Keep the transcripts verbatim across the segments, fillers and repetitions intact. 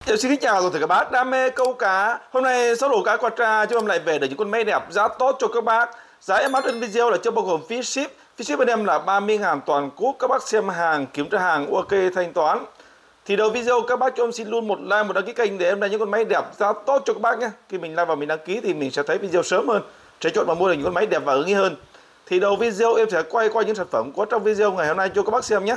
Em xin kính chào toàn thể các bác đam mê câu cá. Hôm nay số đồ cá Quatra chúng em lại về được những con máy đẹp giá tốt cho các bác. Giá em áp trên video là chưa bao gồm phí ship. Phí ship bên em là ba mươi ngàn toàn quốc. Các bác xem hàng, kiểm tra hàng, ok thanh toán. Thì đầu video các bác cho em xin luôn một like, một đăng ký kênh để em ra những con máy đẹp giá tốt cho các bác nhé. Khi mình like vào mình đăng ký thì mình sẽ thấy video sớm hơn, sẽ chọn và mua được những con máy đẹp và ưng ý hơn. Thì đầu video em sẽ quay qua những sản phẩm có trong video ngày hôm nay cho các bác xem nhé.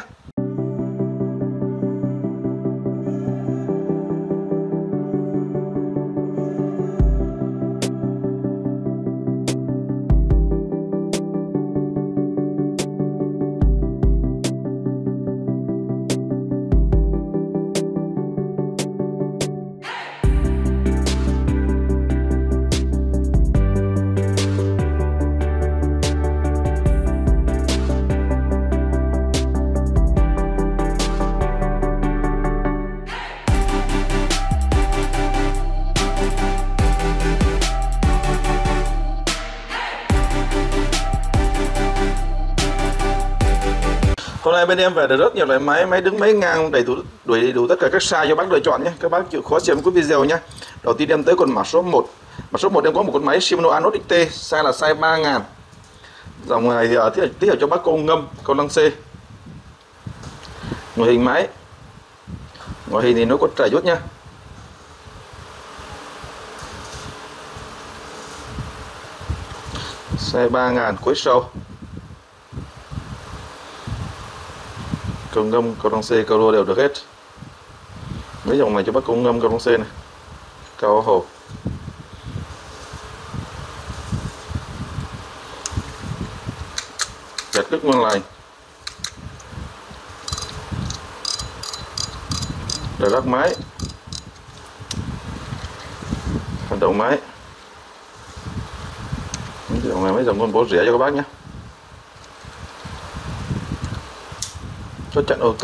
Hôm nay bên em về được rất nhiều loại máy, máy đứng, máy ngang, đầy đủ đầy đủ tất cả các size cho bác lựa chọn nhé. Các bác chịu khó xem cuối video nhé. Đầu tiên em tới con mã số một. Mã số một em có một con máy Shimano Anos ích tê, size là size ba ngàn. Dòng này thì uh, tích hợp cho bác câu ngâm, câu lăng xê. Ngoại hình máy. Ngoại hình thì nó có trải rút nhá. Size ba ngàn cuối sâu. Câu ngâm, câu lăng xê, câu rô đều được hết. Mấy dòng này cho bác câu ngâm, câu lăng xê này, câu hồ. Chặt đứt ngon lành. Rồi lắc máy. Hoạt động máy. Mấy dòng này mấy dòng con bố rẻ cho các bác nhé. Chốt chặn ok.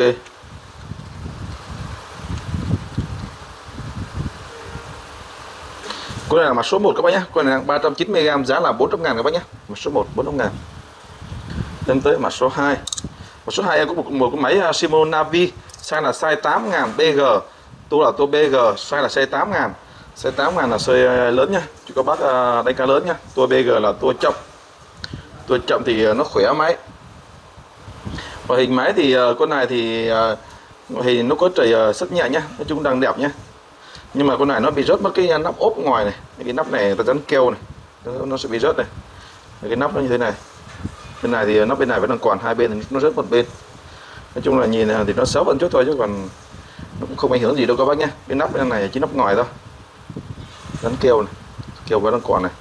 Con này là mặt số một các bác nhé. Con này là ba trăm chín mươi gam, giá là bốn trăm ngàn các bác nhé. Mặt số một bốn trăm ngàn. Đến tới mặt số hai. Mặt số hai em có một, một cái máy Shimano Navi, size là size tám ngàn bê giê. Tua là tua bê giê, size là size tám ngàn. Size tám ngàn là size lớn nhá, cho các bác đánh cá lớn nhá. Tua bê giê là tua chậm. Tua chậm thì nó khỏe máy. Ngoại hình máy thì uh, con này thì uh, ngoại hình nó có trời uh, rất nhẹ nhá, nói chung đang đẹp nhá. Nhưng mà con này nó bị rớt mất cái nắp ốp ngoài này, cái nắp này ta dán keo này, nó, nó sẽ bị rớt này. Cái nắp nó như thế này. Bên này thì nắp bên này vẫn còn, còn hai bên thì nó rớt một bên. Nói chung là nhìn thì nó xấu vẫn chút thôi chứ còn nó cũng không ảnh hưởng gì đâu các bác nhé. Cái nắp bên này chỉ nắp ngoài thôi, dán keo này, keo vẫn còn còn này.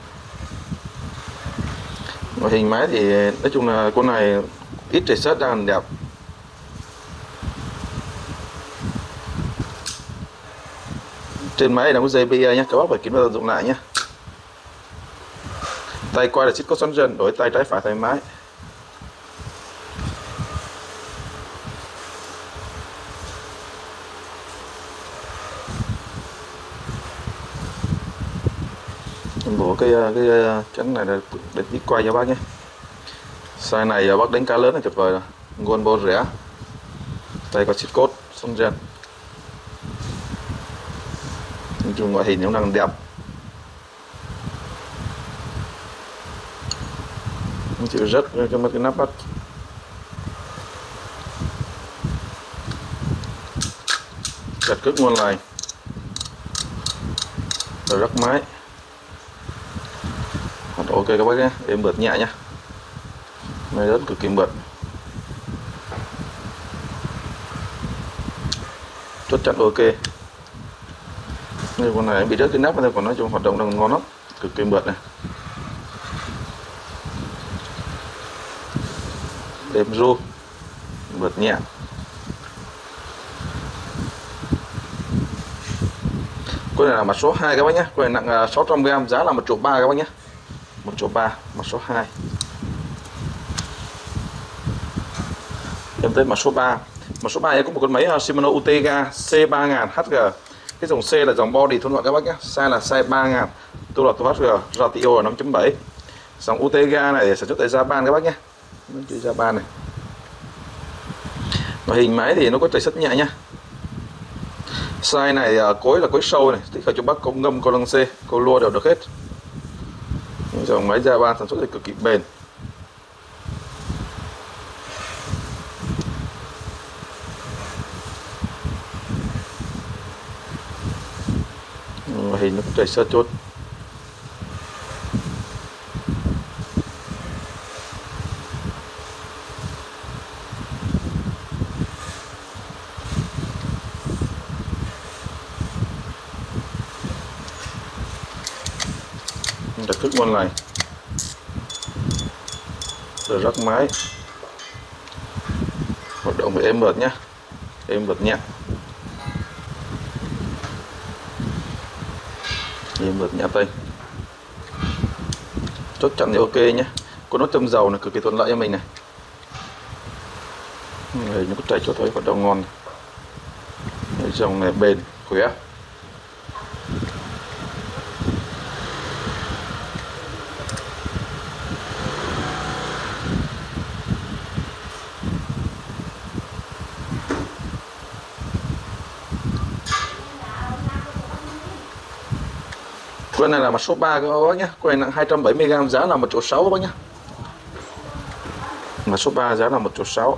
Ngoại hình máy thì nói chung là con này ít trầy xước đang đẹp. Trên máy đang có dây bê nhé, các bác phải kiểm tra dụng lại nhé. Tay quay là xích có xoắn dần, đổi tay trái phải thoải mái. Em bổ cái cái chắn này để tí quay cho bác nhé. Size này bác đánh cá lớn là tuyệt vời rồi. Nguồn bô rẻ. Đây có xích cốt xong gen. Nói chung ngoại hình nó đang đẹp. Không chịu rớt cho mất cái nắp bắt. Chặt cước ngon lành. Rồi rắc máy. Ok các bác nhé, em bật nhẹ nhé. Máy rất cực kỳ mượt. Chốt chặn ok. Như con này bị rớt cái nắp thôi, còn nói chung hoạt động đang ngon lắm, cực kỳ mượt này. Êm ru, mượt nhẹ. Con này là mặt số hai các bác nhé. Con này nặng sáu trăm gam, giá là một triệu ba các bác nhé. một triệu ba, mặt số hai. Em tới mặt số ba. Mặt số ba em có một con máy Shimano Utega C ba ngàn H G. Cái dòng C là dòng body thôn gọi các bác nhé. Size là size ba ngàn. Tôi là tôi H G, ratio là năm chấm bảy. Dòng Utega này để sản xuất tại Japan các bác nhé. Chữ Japan này. Và hình máy thì nó có chạy rất nhẹ nhá. Size này uh, cối là cối sâu này, thích hợp cho bác câu ngâm, câu lăng xê, câu lua đều được hết. Dòng máy Japan sản xuất thì cực kỳ bền. Hình nó cũng chạy sơ chốt. Đặt thức con này rồi rắc máy, hoạt động với êm mượt nhé, êm mượt nhẹ, êm mượt nhẹ tay, chốt chặn thì ok nhé. Có nốt châm dầu này cực kỳ thuận lợi cho mình này, này nó có chạy chốt thôi, hoạt động ngon. Dòng này bền khỏe. Con này là mặt số ba các bác nhé, con này nặng hai trăm bảy mươi gam, giá là một triệu sáu các bác nhé. Mặt số ba giá là một triệu sáu.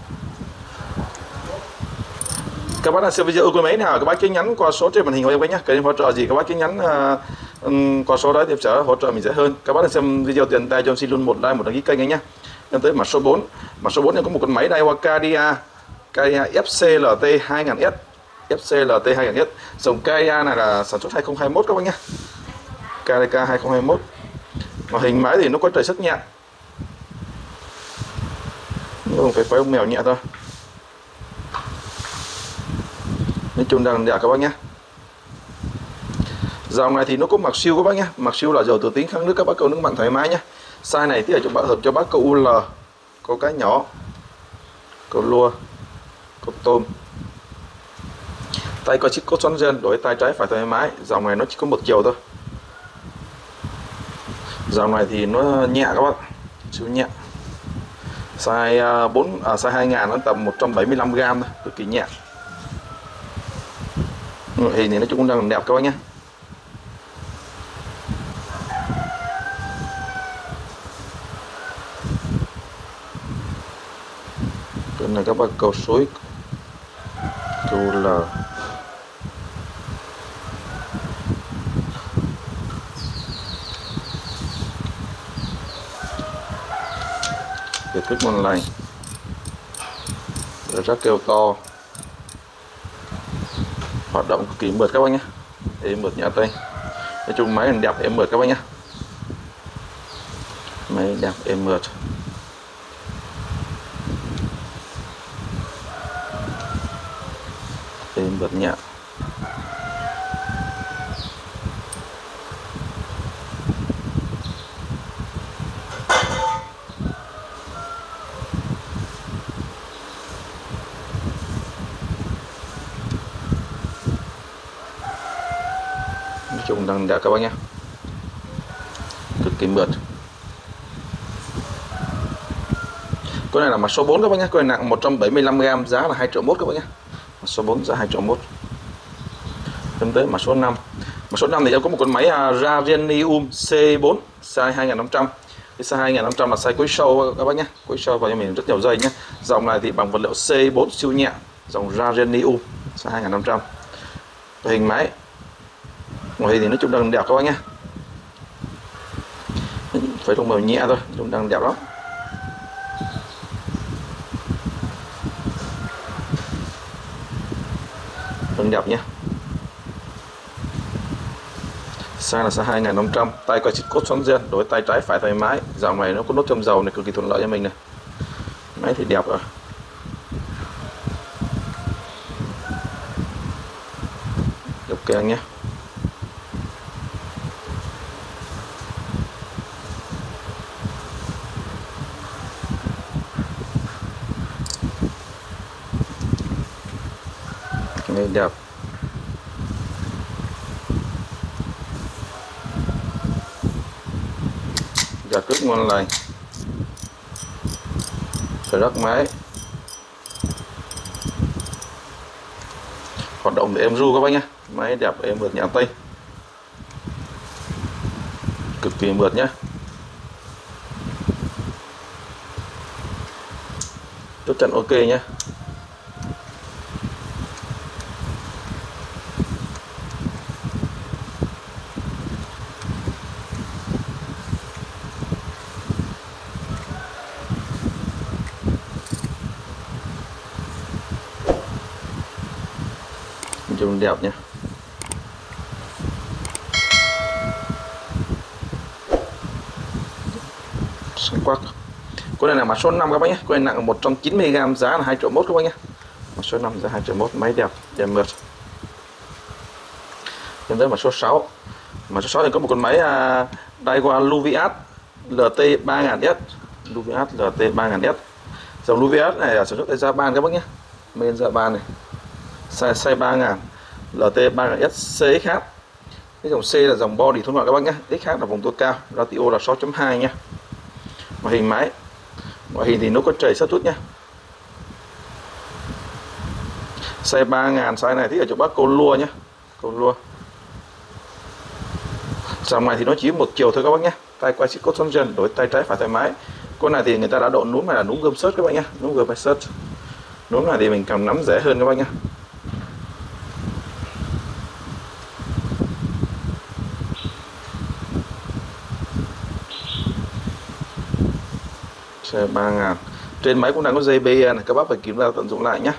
Các bác đang xem video của máy nào, các bác cứ nhắn qua số trên màn hình của em nhé. Cần hỗ trợ gì các bác cứ nhắn uh, um, qua số đó thì em sẽ hỗ trợ mình dễ hơn. Các bác đang xem video tiền tay cho em xin luôn một like, một đăng ký kênh nhé. Em tới mặt số bốn. Mặt số bốn này có một con máy Daiwa Cadia Cadia F C L T hai nghìn S. F C L T hai nghìn S. Dòng Cadia này là sản xuất hai không hai mốt các bác nhé. Cadia hai không hai mốt. Màn hình máy thì nó có trời sức nhẹ. Nhưng phải quay ông mèo nhẹ thôi. Nói chung đang đẹp các bác nhé. Dòng này thì nó có mặc siêu các bác nhé. Mặc siêu là dầu tự tính kháng nước, các bác câu nước mặn thoải mái nhé. Size này thì ở cho bác hợp cho bác câu u lờ, câu cá nhỏ, câu lua, câu tôm. Tay có chiếc cốt xoắn gen, đổi tay trái phải thoải mái. Dòng này nó chỉ có một chiều thôi. Dòng này thì nó nhẹ các bác, siêu nhẹ. Size bốn à, size hai nghìn nó tầm một trăm bảy mươi lăm gam thôi, cực kỳ nhẹ. Hình thì nói chung cũng đang đẹp các bác nhé. Cái này các bác câu suối, câu lờ, để thức ngon lành, rồi rắc kêu to, hoạt động cực kỳ mượt các bác nhé, êm mượt nhẹ tay. Nói chung máy đẹp êm mượt các bác nhé, máy đẹp êm mượt. Êm mượt nhẹ. Nói chung đang đẹp các bác nhé, cực kỳ mượt. Con này là mặt số bốn các bác nhé, con này nặng một trăm bảy mươi lăm gam, giá là hai triệu mốt các bác nhé. Mặt số bốn giá hai triệu mốt. Đến tới mặt số năm. Mặt số năm thì em có một con máy Rarenium C bốn size hai nghìn năm trăm. Cái size hai nghìn năm trăm là size cuối sâu các bác nhé, cuối sâu vào cho mình rất nhiều dây nhé. Dòng này thì bằng vật liệu C bốn siêu nhẹ, dòng Rarenium size hai nghìn năm trăm. Hình máy ngoài hình thì nói chung đang đẹp các bác nhé, phải thông màu nhẹ thôi, chúng đang đẹp lắm. Đang đẹp nhé. Size là size hai nghìn năm trăm, tay có chiếc cốt xoắn gen, đổi tay trái phải thoải mái. Dòng này nó có nốt châm dầu này cực kỳ thuận lợi cho mình này. Máy thì đẹp rồi. Ok nhé. Máy đẹp. Gạt cước ngon lành, phải rắc máy, hoạt động động thì êm ru các bác nhé. Máy đẹp êm mượt nhẹ tay, cực kỳ mượt nhé. Chốt chặn ok nhé. Trông đẹp nhé. Sáng quắc. Con này là mã số năm các bác nhé. Con này nặng một trăm chín mươi gam, giá là hai triệu mốt các bác nhé. Mã số năm giá hai triệu mốt, máy đẹp, đẹp mượt. Đến tới mã số sáu. Mã số sáu thì có một con máy uh, Daiwa Luvias lờ tê ba nghìn S. Luvias lờ tê ba nghìn S. Dòng Luvias này là sản xuất tại Japan các bác nhé. Bên Japan này. Size, size ba nghìn, lờ tê ba nghìn S xê ích hát. Cái dòng C là dòng body thôn loại các bác nhé. ích hát là vùng tua cao, ratio là sáu chấm hai nhé. Ngoại hình máy, ngoại hình thì nó có trầy sắt chút nhé. Size ba nghìn, size này thì ở chỗ bác câu lua nhé, câu lua. Dòng này thì nó chỉ một chiều thôi các bác nhé. Tay quay xích cốt son chân, đổi tay trái phải thoải mái. Con này thì người ta đã độ núm này là núm gươm sớt các bác nhé, núm gươm sớt. Núm này thì mình cầm nắm dễ hơn các bác nhé. Xe ba nghìn. Trên máy cũng đang có dây bê e này, các bác phải kiểm tra tận dụng lại nhé.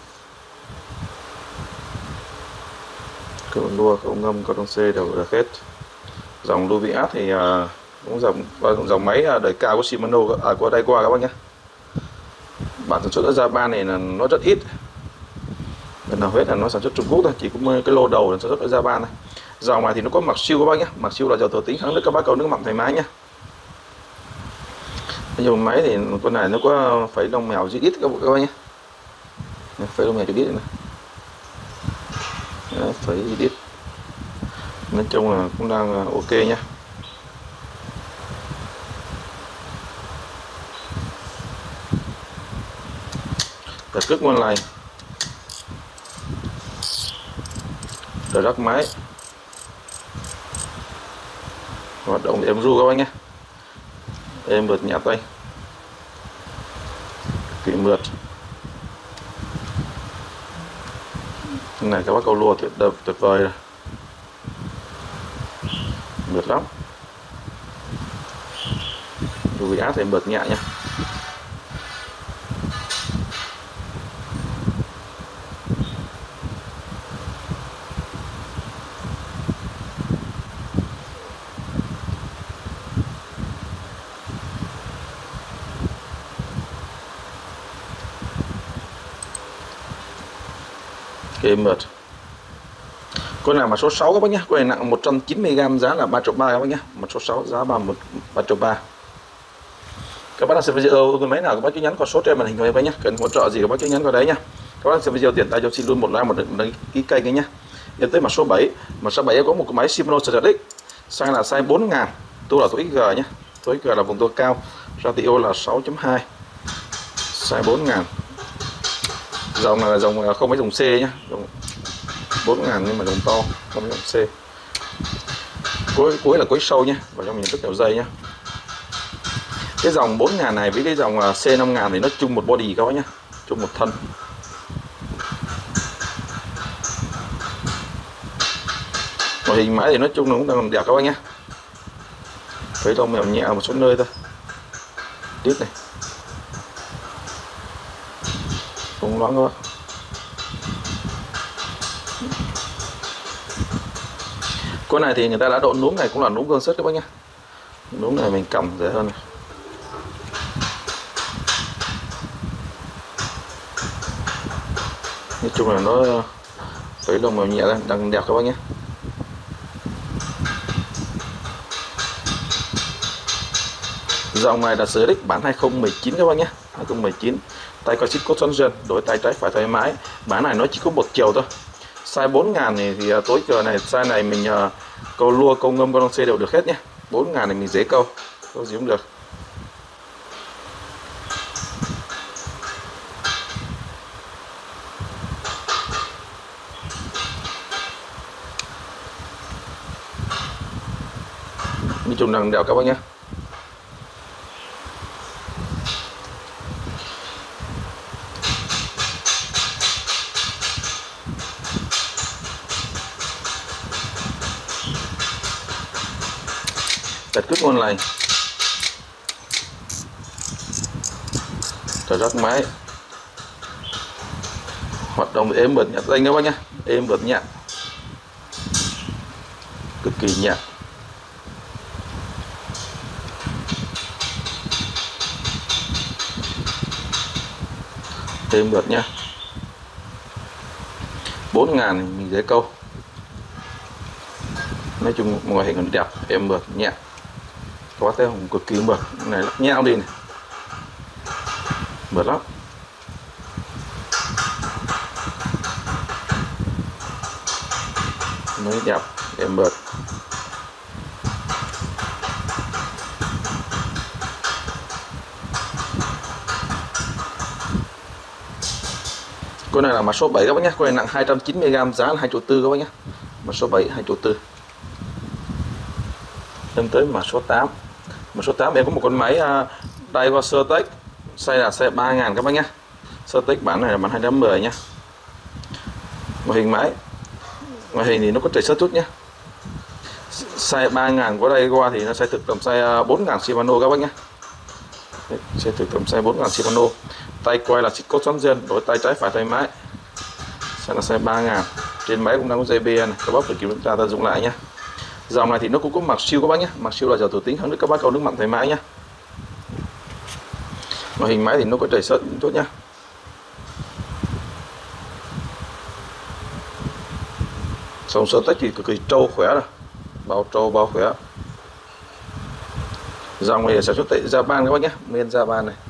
Cầu lua, cầu ngâm, cầu đông C đều được hết. Dòng Luvias thì uh, cũng dòng dòng máy đời cao của Shimano à, của Daiwa các bác nhé. Bản sản xuất ở Japan này là nó rất ít. Lần nào hết là nó sản xuất Trung Quốc thôi, chỉ có cái lô đầu là sản xuất ở Japan này. Dòng này thì nó có mặc siêu các bác nhé, mặc siêu là dầu thổ tính kháng nước, các bác câu nước mặn thoải mái nhé. Dòng máy thì con này nó có phẩy lông mèo dít ít các bác nhé. Phẩy lông mèo dít này. Đấy, phẩy dít ít. Nói chung là cũng đang ok nhé. Đặt cước ngon lành. Để rắc máy. Hoạt động êm ru các bác nhé. Êm mượt nhẹ tay. Kỳ mượt. Cái này các bác câu lua tuyệt đẹp, tuyệt vời rồi. Mượt lắm. Luvias thì mượt nhẹ nhé. Cái mượt. Con này mà số sáu các bác nhé. Con này nặng một trăm chín mươi gam, giá là ba triệu ba các bác nhé. Một số sáu giá ba ba triệu ba. Các bác đang xem video con máy nào các bác cứ nhắn qua số trên màn hình của em với nhé. Cần hỗ trợ gì các bác cứ nhắn qua đấy nhá. Các bác xem video tiện tay cho xin luôn một like, một đăng ký kênh cái nhé. Đến tới mặt số bảy. Mặt số bảy có một cái máy Shimano xê rờ ích. Size là size bốn nghìn, tua là tua ích giê nhé. Tua ích giê là vùng tua cao, ratio là sáu chấm hai. Size bốn nghìn. Dòng là dòng không phải dòng C nhé, dòng bốn nghìn nhưng mà dòng to, không phải dòng C. Cuối cuối là cuối sâu nhé, vào trong mình rất nhiều dây nhé. Cái dòng bốn nghìn này với cái dòng C năm nghìn thì nó chung một body các bác nhé, chung một thân. Ngoại hình máy thì nói chung là cũng đang đẹp các bác nhé. Thấy đâu mèo nhẹ một số nơi thôi. Tiếp này. Không loãng các bác. Con này thì người ta đã độ núm này cũng là núm gương sắt các bác nhé. Núm này mình cầm dễ hơn này. Nói chung là nó thấy lông mèo nhẹ ra, đang đẹp các bác nhé. Dòng này là xê rờ ích bản hai không một chín các bác nhé. hai không một chín. Tay có xích cốt xoắn dần, đổi tay trái phải thoải mái. Bản này nó chỉ có một chiều thôi. Size bốn nghìn này thì uh, tối cờ này, size này mình uh, câu lua, câu ngâm, câu đông C đều được hết nhé. bốn nghìn này mình dễ câu, câu gì cũng được. chung đang đẹp các bác nhé. Đặt cước ngon lành, trở rắc máy, hoạt động êm bật nhẹ tay các bác nhé, êm bật nhẹ, cực kỳ nhẹ. Êm bật nhá. Bốn ngàn mình dễ câu. Nói chung ngoại hình còn đẹp, êm mượt nhẹ. Các bác thấy không, cực kỳ mượt. Này lắc nhão đi này, mượt lắm. Mới đẹp, êm mượt. Con này là mặt số bảy các bác nhé, con này nặng hai trăm chín mươi gam, giá là hai triệu tư các bác nhé. Mặt số bảy hai triệu tư. Lên tới mặt số tám. Mặt số tám em có một con máy uh, Daiwa Surtech, size là size ba ngàn các bác nhé. Surtech bản này là bản hai trăm mười nhé. Ngoại hình máy, ngoại hình thì nó có chảy xước chút nhé. Size ba ngàn của Daiwa thì nó sẽ thực tầm size bốn ngàn Shimano các bác nhé. Sẽ thực tầm size bốn ngàn Shimano. Tay quay là xích cốt xoắn dên, đổi tay trái phải tay máy. Sẽ là size ba ngàn. Trên máy cũng đang có dây bê này, các bác phải kiểm tra tận dụng lại nhé. Dòng này thì nó cũng có mặc siêu các bác nhé. Mặc siêu là dầu thử tính hơn nước các bác câu nước mặn thoải mái nhé. Ngoại hình máy thì nó có chảy xước chút nhé. Dòng Surtech thì cực kỳ trâu khỏe rồi, bao trâu bao khỏe. Dòng này sản xuất tại Japan các bác nhé, men Japan này.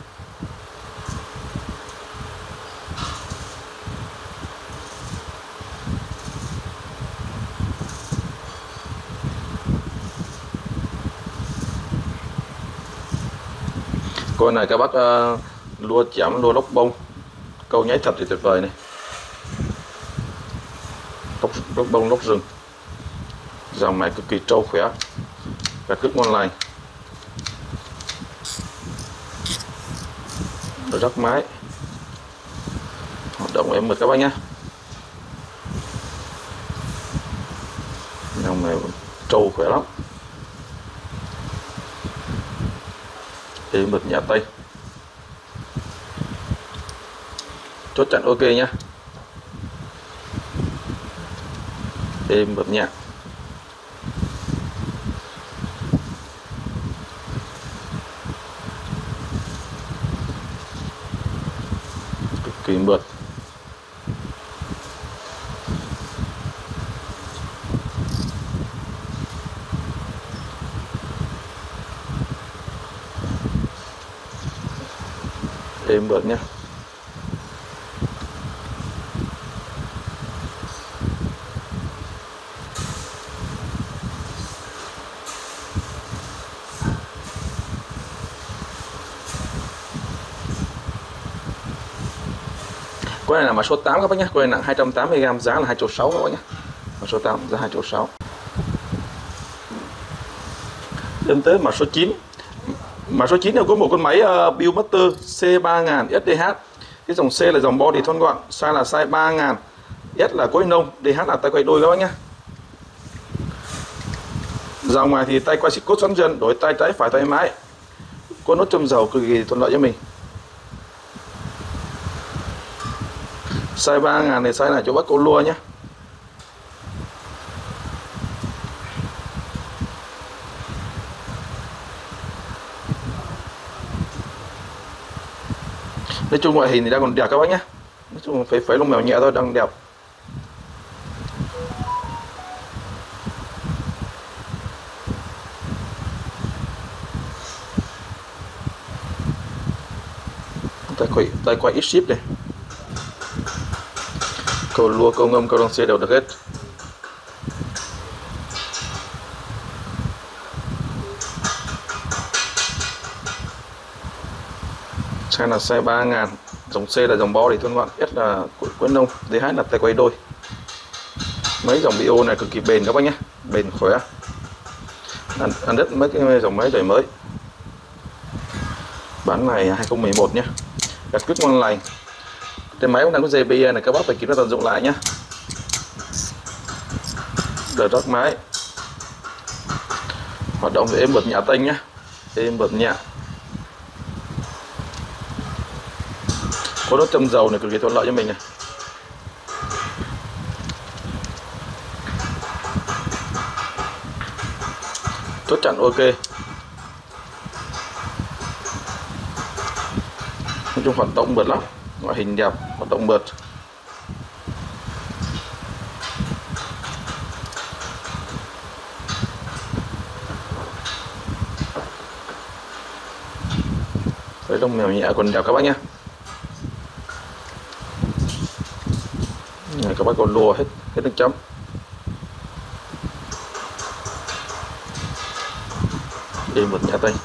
Con này các bác uh, lua chạm, lua lóc bông, câu nháy thật thì tuyệt vời này. Lóc, lóc bông, lóc rừng. Dòng này cực kỳ trâu khỏe, và cước ngon lành. Rắc máy, hoạt động em mượt các bác nhé. Dòng này trâu khỏe lắm, êm mượt nhẹ tay, chốt chặn ok nhé, êm mượt nhẹ. Cực kỳ mượt. Êm mượt nhé. Con này là mã số tám các bác nhé, con này nặng hai trăm tám mươi gam, giá là hai triệu sáu các bác nhé. Mã số tám giá hai triệu sáu. Đến tới mã số chín. Mã số chín là có một con máy uh, Buildmaster C ba nghìn S D H. Cái dòng C là dòng body thon gọn, size là size ba nghìn, S là cối nông, D H là tay quay đôi các bác nhé. Dòng này thì tay quay xích cốt xoắn dần, đổi tay trái phải tay máy. Có nốt châm dầu cực kỳ thuận lợi cho mình. Size ba nghìn này, size này cho bác câu lua nhé. Nói chung ngoại hình thì đang còn đẹp các bác nhé. Nói chung phải phải lông mèo nhẹ thôi, đang đẹp. Tay quay, tay quay ít ship này. Câu lua, câu ngâm, câu đong xe đều được hết. Size là size ba nghìn, dòng C là dòng body thon gọn, S là quấn nông, D H là tay quay đôi. Mấy dòng bio này cực kỳ bền các bác nhé, bền khỏe. ăn, ăn đất mấy cái dòng máy đời mới. Bản này hai không một một nhé, gạt quyết ngon lành. Trên máy cũng đang có giê pê i này, các bác phải kịp nó tận dụng lại nhé. Đợt rắc máy hoạt động thì êm bật nhả tênh nhé, êm bật nhả. Có đốt châm dầu này cực kỳ thuận lợi cho mình này. Chốt chặn ok. Nói chung hoạt động mượt lắm, ngoại hình đẹp, hoạt động mượt. Với lông mèo nhẹ còn đẹp các bác nhé. Các bác còn lùa hết hết nước chấm. Đi một nhà tay.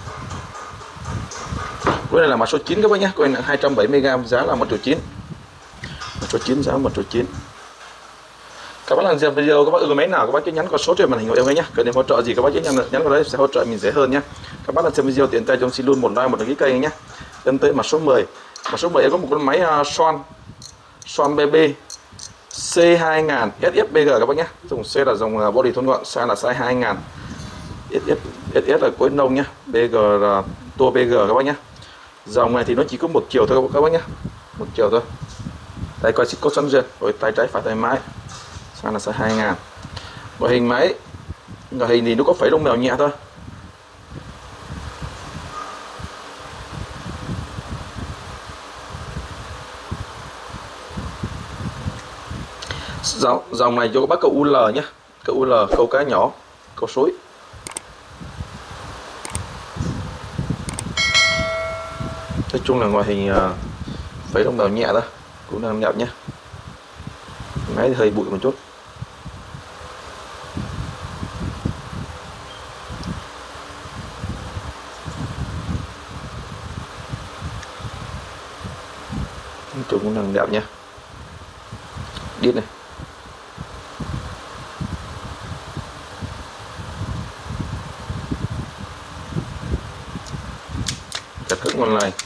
Cái này là mã số chín các bác nhé, cái này hai trăm bảy mươi gam, giá là một triệu chín. một triệu chín, giá một triệu chín. Các bác làm xem video, các bác ưng máy nào các bác cứ nhắn qua số trên màn hình của em ấy nhé. Cần thêm hỗ trợ gì các bác cứ nhắn nhắn vào đấy, sẽ hỗ trợ mình dễ hơn nhé. Các bác làm xem video tiện tay cho xin luôn một like, một đăng ký kênh nhé. Đến tới mã số mười. Mã số mười em có một con máy uh, Swan Swan bê bê C hai nghìn ét ép bê giê các bác nhé. Dòng C là dòng body thon gọn, size là size hai nghìn. ét ép ét ét là cuối nông nhé, bê giê là tua bê giê các bác nhé. Dòng này thì nó chỉ có một chiều thôi các bác nhé, một chiều thôi. Tay quay xích cốt sẵn duyên, rồi tay trái phải tay mái, size là size hai nghìn. Ngoại hình máy, ngoại hình thì nó có phẩy lông mèo nhẹ thôi. Dòng, dòng này cho các bác câu u lờ nhé, câu u lờ, câu cá nhỏ, câu suối. Nói chung là ngoại hình uh, phẩy lông mèo nhẹ thôi, cũng đang đẹp nhé. Máy thì hơi bụi một chút. Nói chung cũng đang đẹp nhé. Điết này. Chặt cứng ngon lành.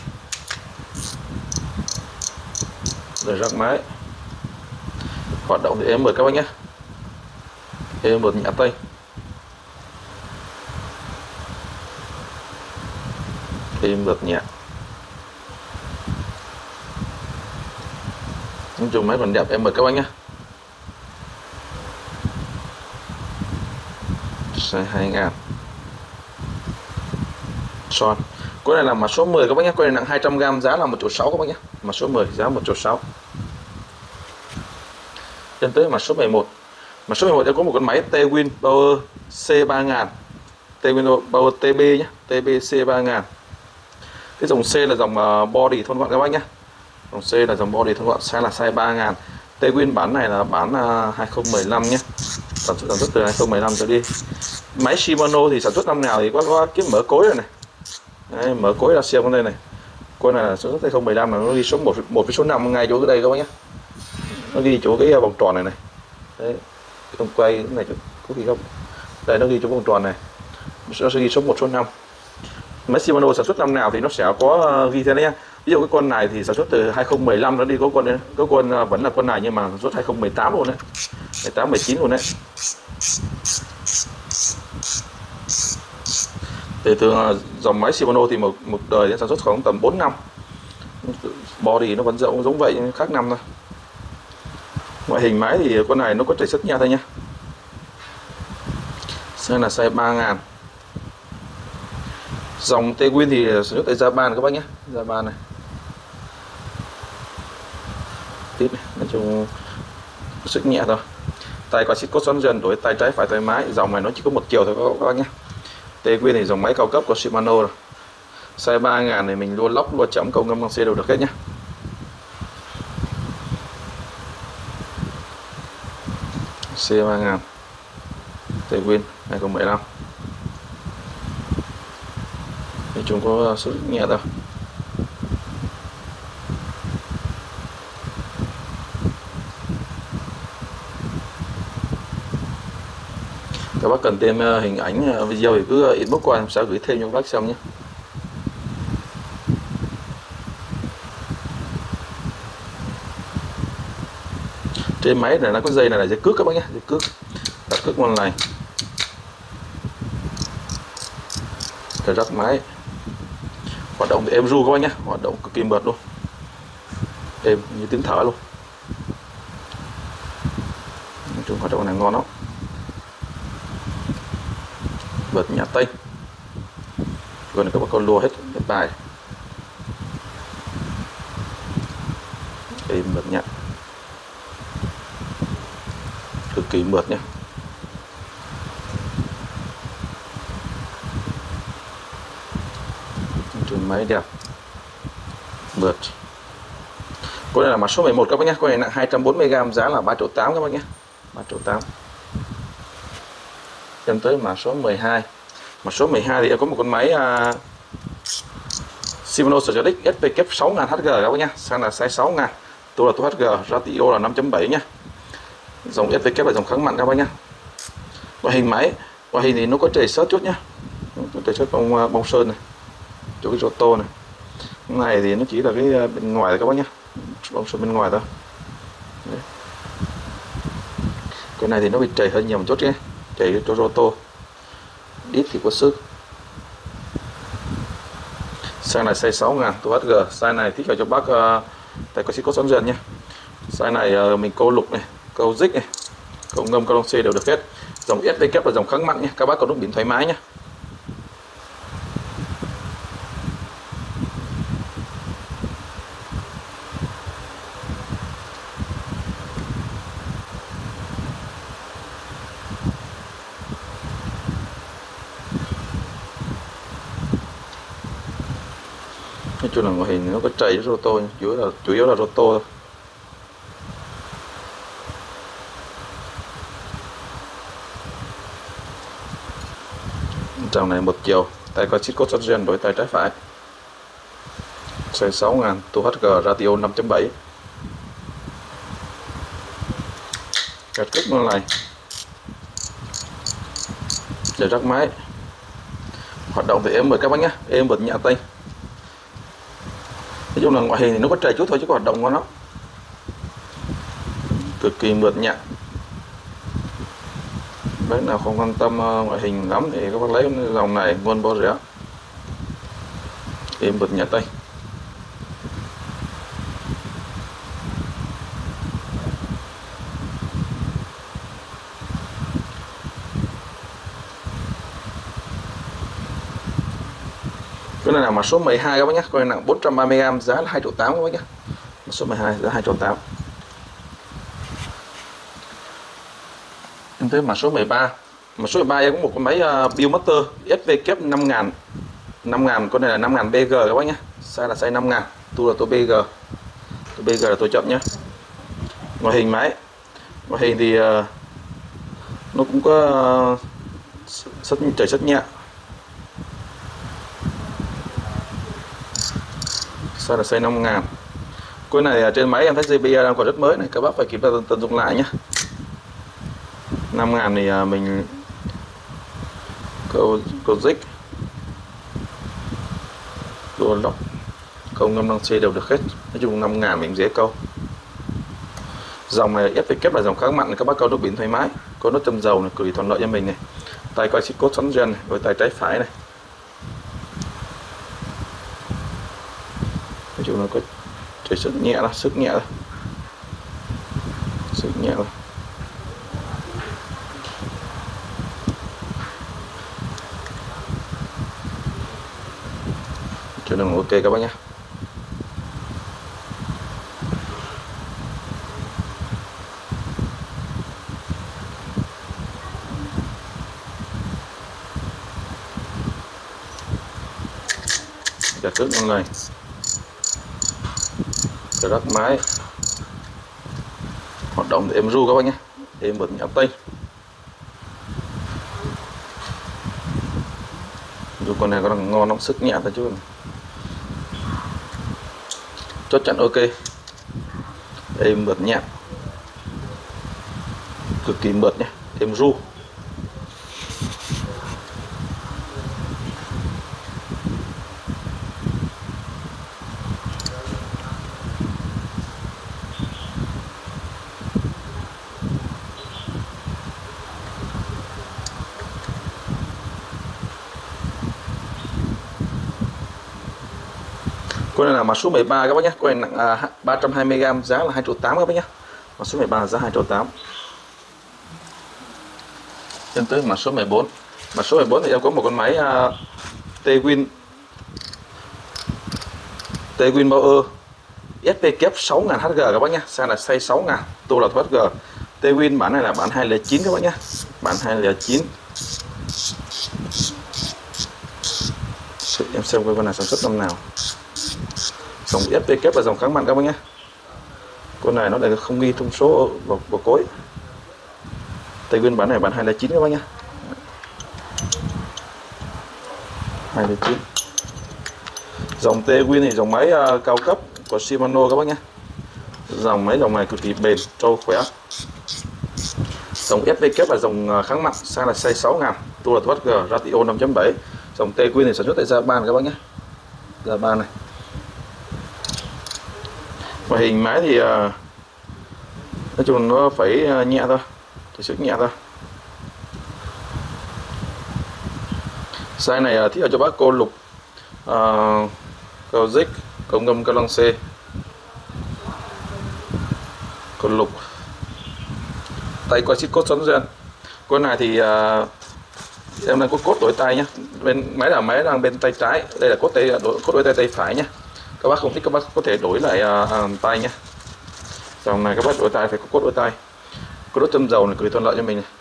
Rồi rắc máy. Hoạt động thì em mời các bác nhé. Em một nhã tay. Em một nhẹ. Nói chung máy còn đẹp, em mời các bác nhé. Size hai nghìn. Son. Cái này là mã số mười các bác nhé, cái này nặng hai trăm gam, giá là một triệu sáu các bác nhé. Mã số mười giá một triệu sáu. Đến tới mã số mười một. Mã số mười một em có một con máy T-Win Power C ba nghìn. T-Win Power tê bê nhé, tê bê C ba nghìn. Cái dòng C là dòng body thon gọn các bác nhé. Dòng C là dòng body thon gọn, size là size ba nghìn. T-Win bản này là bản hai không một năm nhé. Sản xuất sản xuất từ hai không một năm trở đi. Máy Shimano thì sản xuất năm nào thì có, có cái mở cối rồi này. Đấy, mở cối là xem con đây này. Con này là sản xuất hai không một năm, là nó ghi số một với số năm ngay chỗ cái đây các bác nhé. Nó ghi chỗ cái vòng tròn này này. Đấy, không quay cái này có gì không? Đây nó ghi chỗ vòng tròn này. Nó sẽ ghi số một số năm. Máy Shimano sản xuất năm nào thì nó sẽ có ghi thế này nhé. Ví dụ cái con này thì sản xuất từ hai không một năm, nó đi có con có con vẫn là con này nhưng mà sản xuất hai không một tám luôn đấy. mười tám mười chín luôn đấy. Thì thường dòng máy Shimano thì một một đời sản xuất khoảng tầm bốn năm. Body nó vẫn rộng giống vậy nhưng khác năm thôi. Ngoại hình máy thì con này nó có chảy sức nha thôi nhé. Size là size ba nghìn. Dòng T-Win thì sản xuất tại Japan các bác nhé, Japan này. Tiếp này, nói chung sức nhẹ thôi. Tay quay xích cốt xoắn dần, đổi tay trái phải tay mái. Dòng này nó chỉ có một chiều thôi các bác nhé. T-Win thì dòng máy cao cấp của Shimano rồi. Size ba nghìn này mình luôn lóc, luôn chấm, câu ngâm bằng xe đều được hết nhé. C ba nghìn T-Win hai không một năm. Nói chung có sức nhẹ thôi. Các bác cần thêm hình ảnh video thì cứ inbox qua, em sẽ gửi thêm cho các bác xem nhé. Trên máy này nó có dây này là dây cước các bác nhé, dây cước đặt cước con này để rắc máy. Hoạt động thì êm ru các bác nhé, hoạt động cực kỳ mượt luôn, êm như tiếng thở luôn. Nói chung hoạt động này ngon lắm. Vượt nhà Tây rồi này các bác con lua hết hết bài, êm mượt nhẹ, cực kỳ mượt nhé. Trên máy đẹp mượt. Con này là mã số mười một các bác nhé, con này nặng hai trăm bốn mươi gam, giá là ba triệu tám các bác nhé, ba triệu tám. Em tới mã số mười hai. Mã số mười hai thì em có một con máy uh, Shimano Sojadic ét vê kép sáu nghìn H G các bác nhé, sang là size sáu nghìn, tua là tua hát giê, ratio là năm chấm bảy nhé. Dòng ét vê kép là dòng kháng mặn các bác nhé. Loại hình máy, loại hình thì nó có trầy xớt chút nhé, có trầy xớt bông bông sơn này, chỗ cái roto này. Cái này thì nó chỉ là cái bên ngoài thôi các bác nhé, bông sơn bên ngoài thôi. Đấy. Cái này thì nó bị trầy hơi nhiều một chút nhé, trầy cho roto, ít thì có sức. Size này size sáu nghìn, tua hát giê, size này thích hợp cho bác uh, tại có xích có sóng dần nhé. Size này uh, mình câu lục này, câu dích này, câu ngâm, câu lông xê đều được hết. Dòng ét vê kép là dòng kháng mặn nhé, các bác có nút biển thoải mái nhé. Nói chung là ngoại hình nó có trầy với roto, chủ yếu là chủ yếu là roto thôi. Dòng này một chiều, tay có chiếc cốt gen đổi tay trái phải, size sáu nghìn, tua hát giê, ratio năm chấm bảy. Cắt cước nó này để rắc máy. Hoạt động thì êm mượt các bác nhé, êm mượt nhẹ tay. Nói chung là ngoại hình thì nó có trầy chút thôi chứ có hoạt động của nó cực kỳ mượt nhẹ. Bác nào không quan tâm ngoại hình lắm thì các bác lấy dòng này nguồn bao rẻ, êm mượt nhẹ tay. Cái này là mã số mười hai các bác nhé, con này nặng bốn trăm ba mươi gam, giá là hai triệu tám các bác nhé. Mã số mười hai giá hai triệu tám. Em tới mã số mười ba. Mã số mười ba em có một cái máy uh, Biomaster ét vê kép năm nghìn, năm nghìn, con này là năm nghìn bê giê các bác nhé. Size là size năm nghìn, tua là tua bê giê. Tua bê giê là tua chậm nhé. Ngoại hình máy, ngoại hình thì uh, nó cũng có uh, rất trời rất nhẹ. Size là size năm nghìn. Cái này trên máy em thấy giê bê đang còn rất mới này, các bác phải kiểm tra tận dụng lại nhé. năm nghìn thì mình câu câu dích, câu lọc, câu ngâm năng xe đều được hết. Nói chung năm nghìn mình dễ câu. Dòng này ét vê kép là dòng kháng mặn, các bác câu nước biển thoải mái, có nốt châm dầu này cực kỳ thuận lợi cho mình này. Tay coi xích cốt xoắn gen này, với tay trái phải này. Nói chung là có trời sức nhẹ đó, sức nhẹ thôi, sức nhẹ thôi. Cho nên ok các bác nhé. Chặt cước con này, rắc máy. Hoạt động thì êm ru các bác nhé, êm mượt nhẹ tay. Dù con này có ngon lắm, sức nhẹ thôi chứ. Chốt chặn ok, êm mượt nhẹ, cực kỳ mượt nhé, êm ru. Con này là mặt số mười ba các bác nhé. Con này nặng à, ba trăm hai mươi gam, giá là hai triệu tám các bác nhé. Mặt số mười ba giá hai triệu tám. Đến tới mặt số mười bốn. Mặt số mười bốn thì em có một con máy uh, T-Win T-Win Power ét pê kép sáu nghìn H G các bác nhé. Size là size sáu nghìn, tua là H G. T-Win bản này là bản hai không chín các bác nhé. Bản hai không chín. Em xem coi con này sản xuất năm nào. Dòng ét pê kép là dòng kháng mặn các bác nhé. Con này nó lại không ghi thông số vào, vào cối. T-Win bản này bản hai không chín các bác nhé. hai không chín. Dòng T-Win thì dòng máy uh, cao cấp của Shimano các bác nhé. Dòng máy dòng này cực kỳ bền, trâu khỏe. Dòng ét pê kép là dòng uh, kháng mặn, size là size sáu nghìn, tua là H G, ratio năm chấm bảy. Dòng T-Win thì sản xuất tại Japan các bác nhé. Japan này. Và hình máy thì uh, nói chung nó phải uh, nhẹ thôi, thì sức nhẹ thôi. Size này uh, thiết cho bác cô lục, uh, câu dích, câu ngâm, câu lăng C, câu lục, tay quay xích cốt xoắn gen. Con này thì uh, em đang có cốt đổi tay nhé. Bên máy là máy đang bên tay trái, đây là cốt tay đổi, cốt đổi tay tay phải nhé. Các bác không thích các bác có thể đổi lại uh, uh, tay nhé. Dòng này các bác đổi tay phải có cốt đổi tay. Có đốt châm dầu này cực kỳ thuận lợi cho mình này.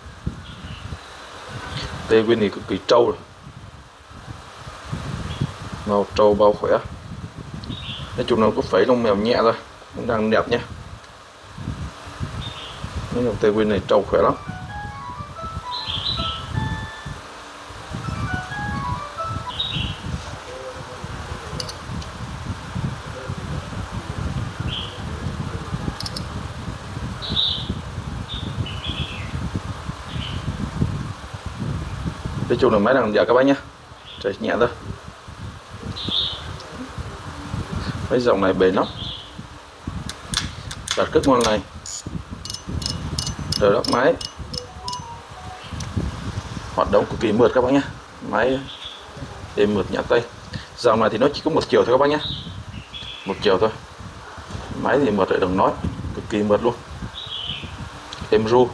T-Win thì cực kỳ trâu rồi. Màu trâu bao khỏe. Nói chung nó có phẩy lông mèo nhẹ thôi, cũng đang đẹp nhé. Cái dòng T-Win này trâu khỏe lắm. Nói chung là máy đang đẹp các bác nhé. Trời nhẹ thôi. Cái dòng này bền lắm, đặt cước ngon này, đời đắp máy, hoạt động cực kỳ mượt các bác nhé. Máy êm mượt nhẹ tay. Dòng này thì nó chỉ có một chiều thôi các bác nhé, một chiều thôi. Máy thì mượt lại đừng nói, cực kỳ mượt luôn, êm ru,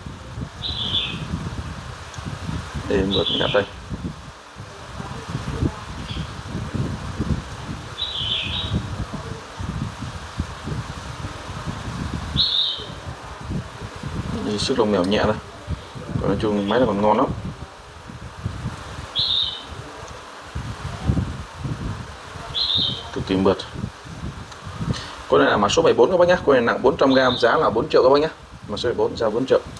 êm mượt nhẹ tay. Sức lông mèo nhẹ thôi. Còn nói chung máy là còn ngon lắm. Cực kỳ mượt. Con này là mặt số bảy mươi bốn các bác nhé. Con này nặng bốn trăm gam, giá là bốn triệu các bác nhé. Mặt số bảy mươi bốn giá bốn triệu.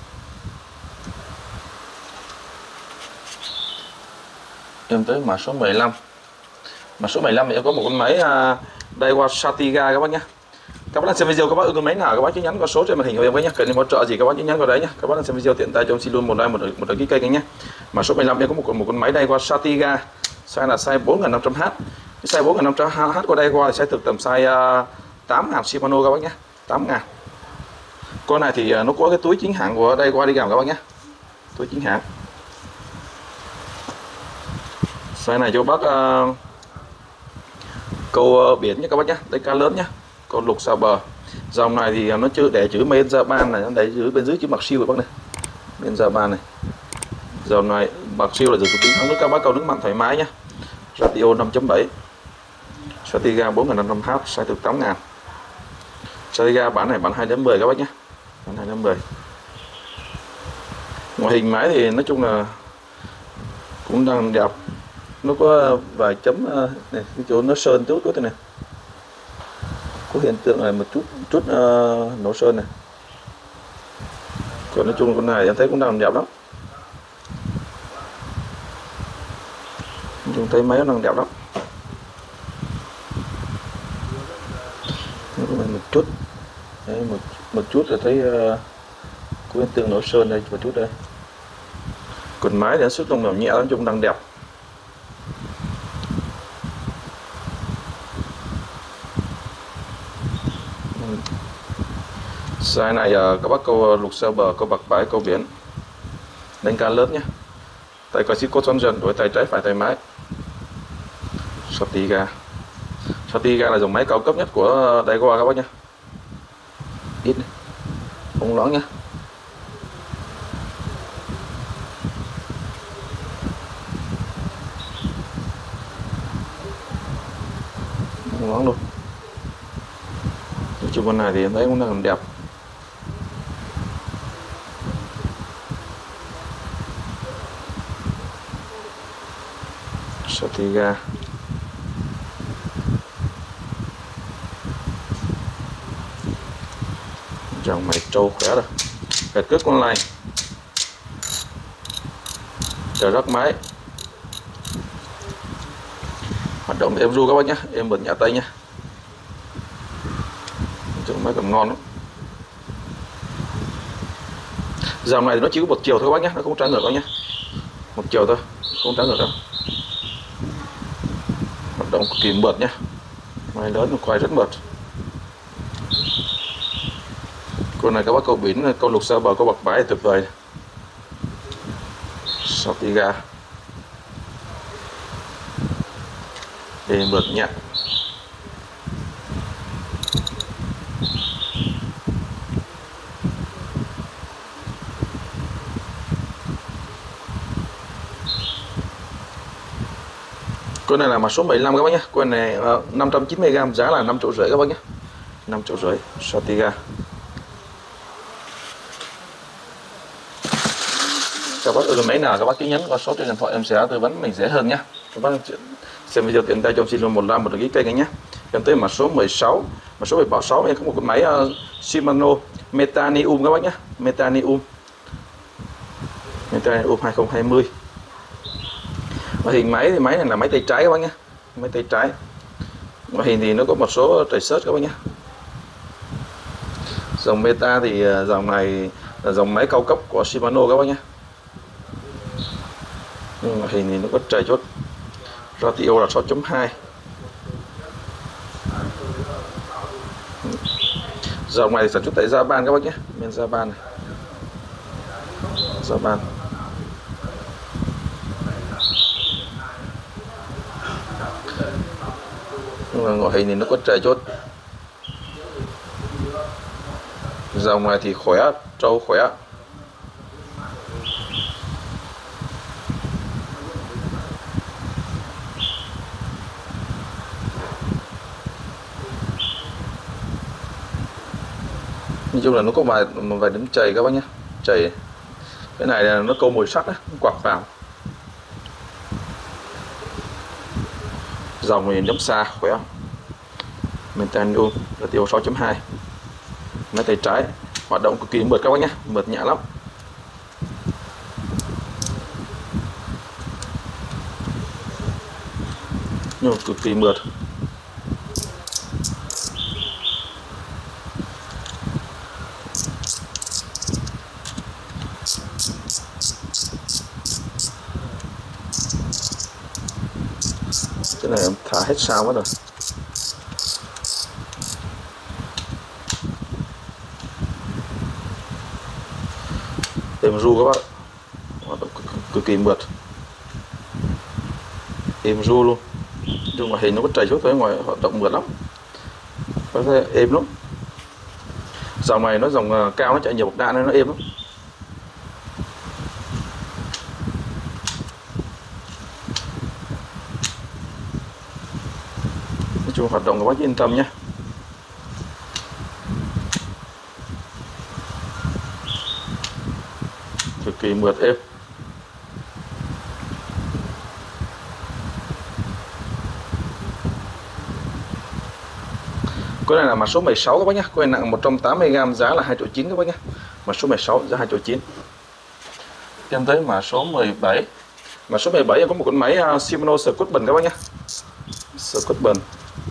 Em tới mặt số mười lăm. Mặt số mười lăm thì em có một con máy uh, Daiwa Satiga các bác nhé. Các bác đang xem video các bác ưng con máy nào các bác cứ nhắn qua số trên màn hình của em với nhé. Cần hỗ trợ gì các bác cứ nhắn vào đấy nhé. Các bác đang xem video tiện tay cho em xin luôn một like một một đăng ký kênh nhé. Mà số mười lăm em có một một con máy Daiwa Satiga, size là size bốn nghìn năm trăm H. Cái size bốn nghìn năm trăm H của Daiwa thì size thực tầm size uh, tám nghìn Shimano các bác nhé, tám nghìn. Con này thì uh, nó có cái túi chính hãng của Daiwa đi kèm các bác nhé. Túi chính hãng. Size này cho bác uh, câu uh, biển nhé các bác nhé, đây cá lớn nhé. Con lục xà bờ. Dòng này thì nó chữ để chữ made in Japan này, nó để chữ bên dưới chữ bạc siêu các bác này, bên Japan này. Dòng này bạc siêu là dùng tính thắng nước các bác câu nước mặn thoải mái nhé. Ratio năm chấm bảy. Satiga bốn nghìn năm trăm H, size từ tám nghìn. Satiga bản này bản hai đến mười các bác nhé, bản hai đến mười. Ngoại hình máy thì nói chung là cũng đang đẹp. Nó có vài chấm này, cái chỗ nó sơn chút chút thế này. Có hiện tượng này một chút chút uh, nổ sơn này. Còn nói chung con này em thấy cũng đang đẹp lắm. Chúng thấy máy nó đang đẹp lắm. Một chút, đấy, một một chút là thấy uh, có hiện tượng nổ sơn đây, một chút đây. Còn máy thì nó sức lông mèo nhẹ, nói chung đang đẹp. Size này uh, các bác câu lục xeo bờ, câu bạc bãi, câu biển, đánh cá lớn nhé. Tay quay xích cốt xoắn dần, đổi tay trái phải tay máy. Satiga Satiga là dòng máy cao cấp nhất của Daiwa các bác nhé. Ít này. Không loãng nhé. Không loãng luôn. Nói chung con này thì em thấy cũng đang đẹp. Satiga. Dòng máy trâu khỏe rồi. Gạch cước con này. Chờ rắc máy. Hoạt động em ru các bác nhé, em bật nhả tay nhé. Dòng máy còn ngon lắm. Dòng này thì nó chỉ có một chiều thôi các bác nhé, nó không trái ngược đâu nhé. Một chiều thôi, không trái ngược đâu. Hoạt động cực kỳ mượt nhé. Máy lớn quay rất mượt. Con này các bác câu biển, câu lục xa bờ, câu bạc bãi tuyệt vời. Satiga. Để mượt nhẹ. Con này là mã số bảy mươi lăm các bác nhé. Con này uh, năm trăm chín mươi gam, giá là năm triệu rưỡi các bác nhé. năm triệu rưỡi Satiga. Các bác ưa máy nào các bác cứ nhấn qua số trên điện thoại, em sẽ tư vấn mình dễ hơn nhé. Các bác xem video tiện tay trong xin một like một đăng ký kênh nhé. Em tới mã số mười sáu, mã số bảy sáu em có một con máy uh, Shimano Metanium các bác nhé. Metanium Metanium hai không hai không. Và hình máy thì máy này là máy tay trái các bác nhé, máy tay trái. Và hình thì nó có một số tracer các bác nhé. Dòng Meta thì dòng này là dòng máy cao cấp của Shimano các bác nhé. Nhưng mà hình thì nó có trầy chốt. Ratio là sáu chấm hai. Dòng này sản xuất tại Japan các bác nhé, bên Japan này. Japan. Nhưng mà ngoại hình thì nó có trầy chốt. Dòng này thì khỏe, trâu khỏe. Nói chung là nó có vài một vài điểm chày các bác nhé, chày. Cái này là nó câu mồi sắt á, quạt vào. Dòng này nhắm xa khỏe. Metanium là tiêu sáu chấm hai. Máy tay trái hoạt động cực kỳ mượt các bác nhé, mượt nhẹ lắm. Nhưng mà cực kỳ mượt. Cái này em thả hết sao mất rồi. Êm ru các bác, hoạt động cực, cực kỳ mượt, êm ru luôn. Nhưng mà hình nó có trầy chút thôi, ngoài hoạt động mượt lắm, có thể êm lắm. Dòng này nó dòng cao, nó chạy nhiều bậc đạn nên nó êm lắm. Nói chung hoạt động các bác yên tâm nhé. Cực kỳ mượt êm. Cái này là mã số mười sáu các bác nhé. Cái này nặng một trăm tám mươi gam, giá là hai triệu chín các bác nhé. Mã số mười sáu giá hai triệu chín. Tiếp tới mã số mười bảy. Mã số mười bảy có một con máy uh, Shimano Scootband các bác nhé. Scootband.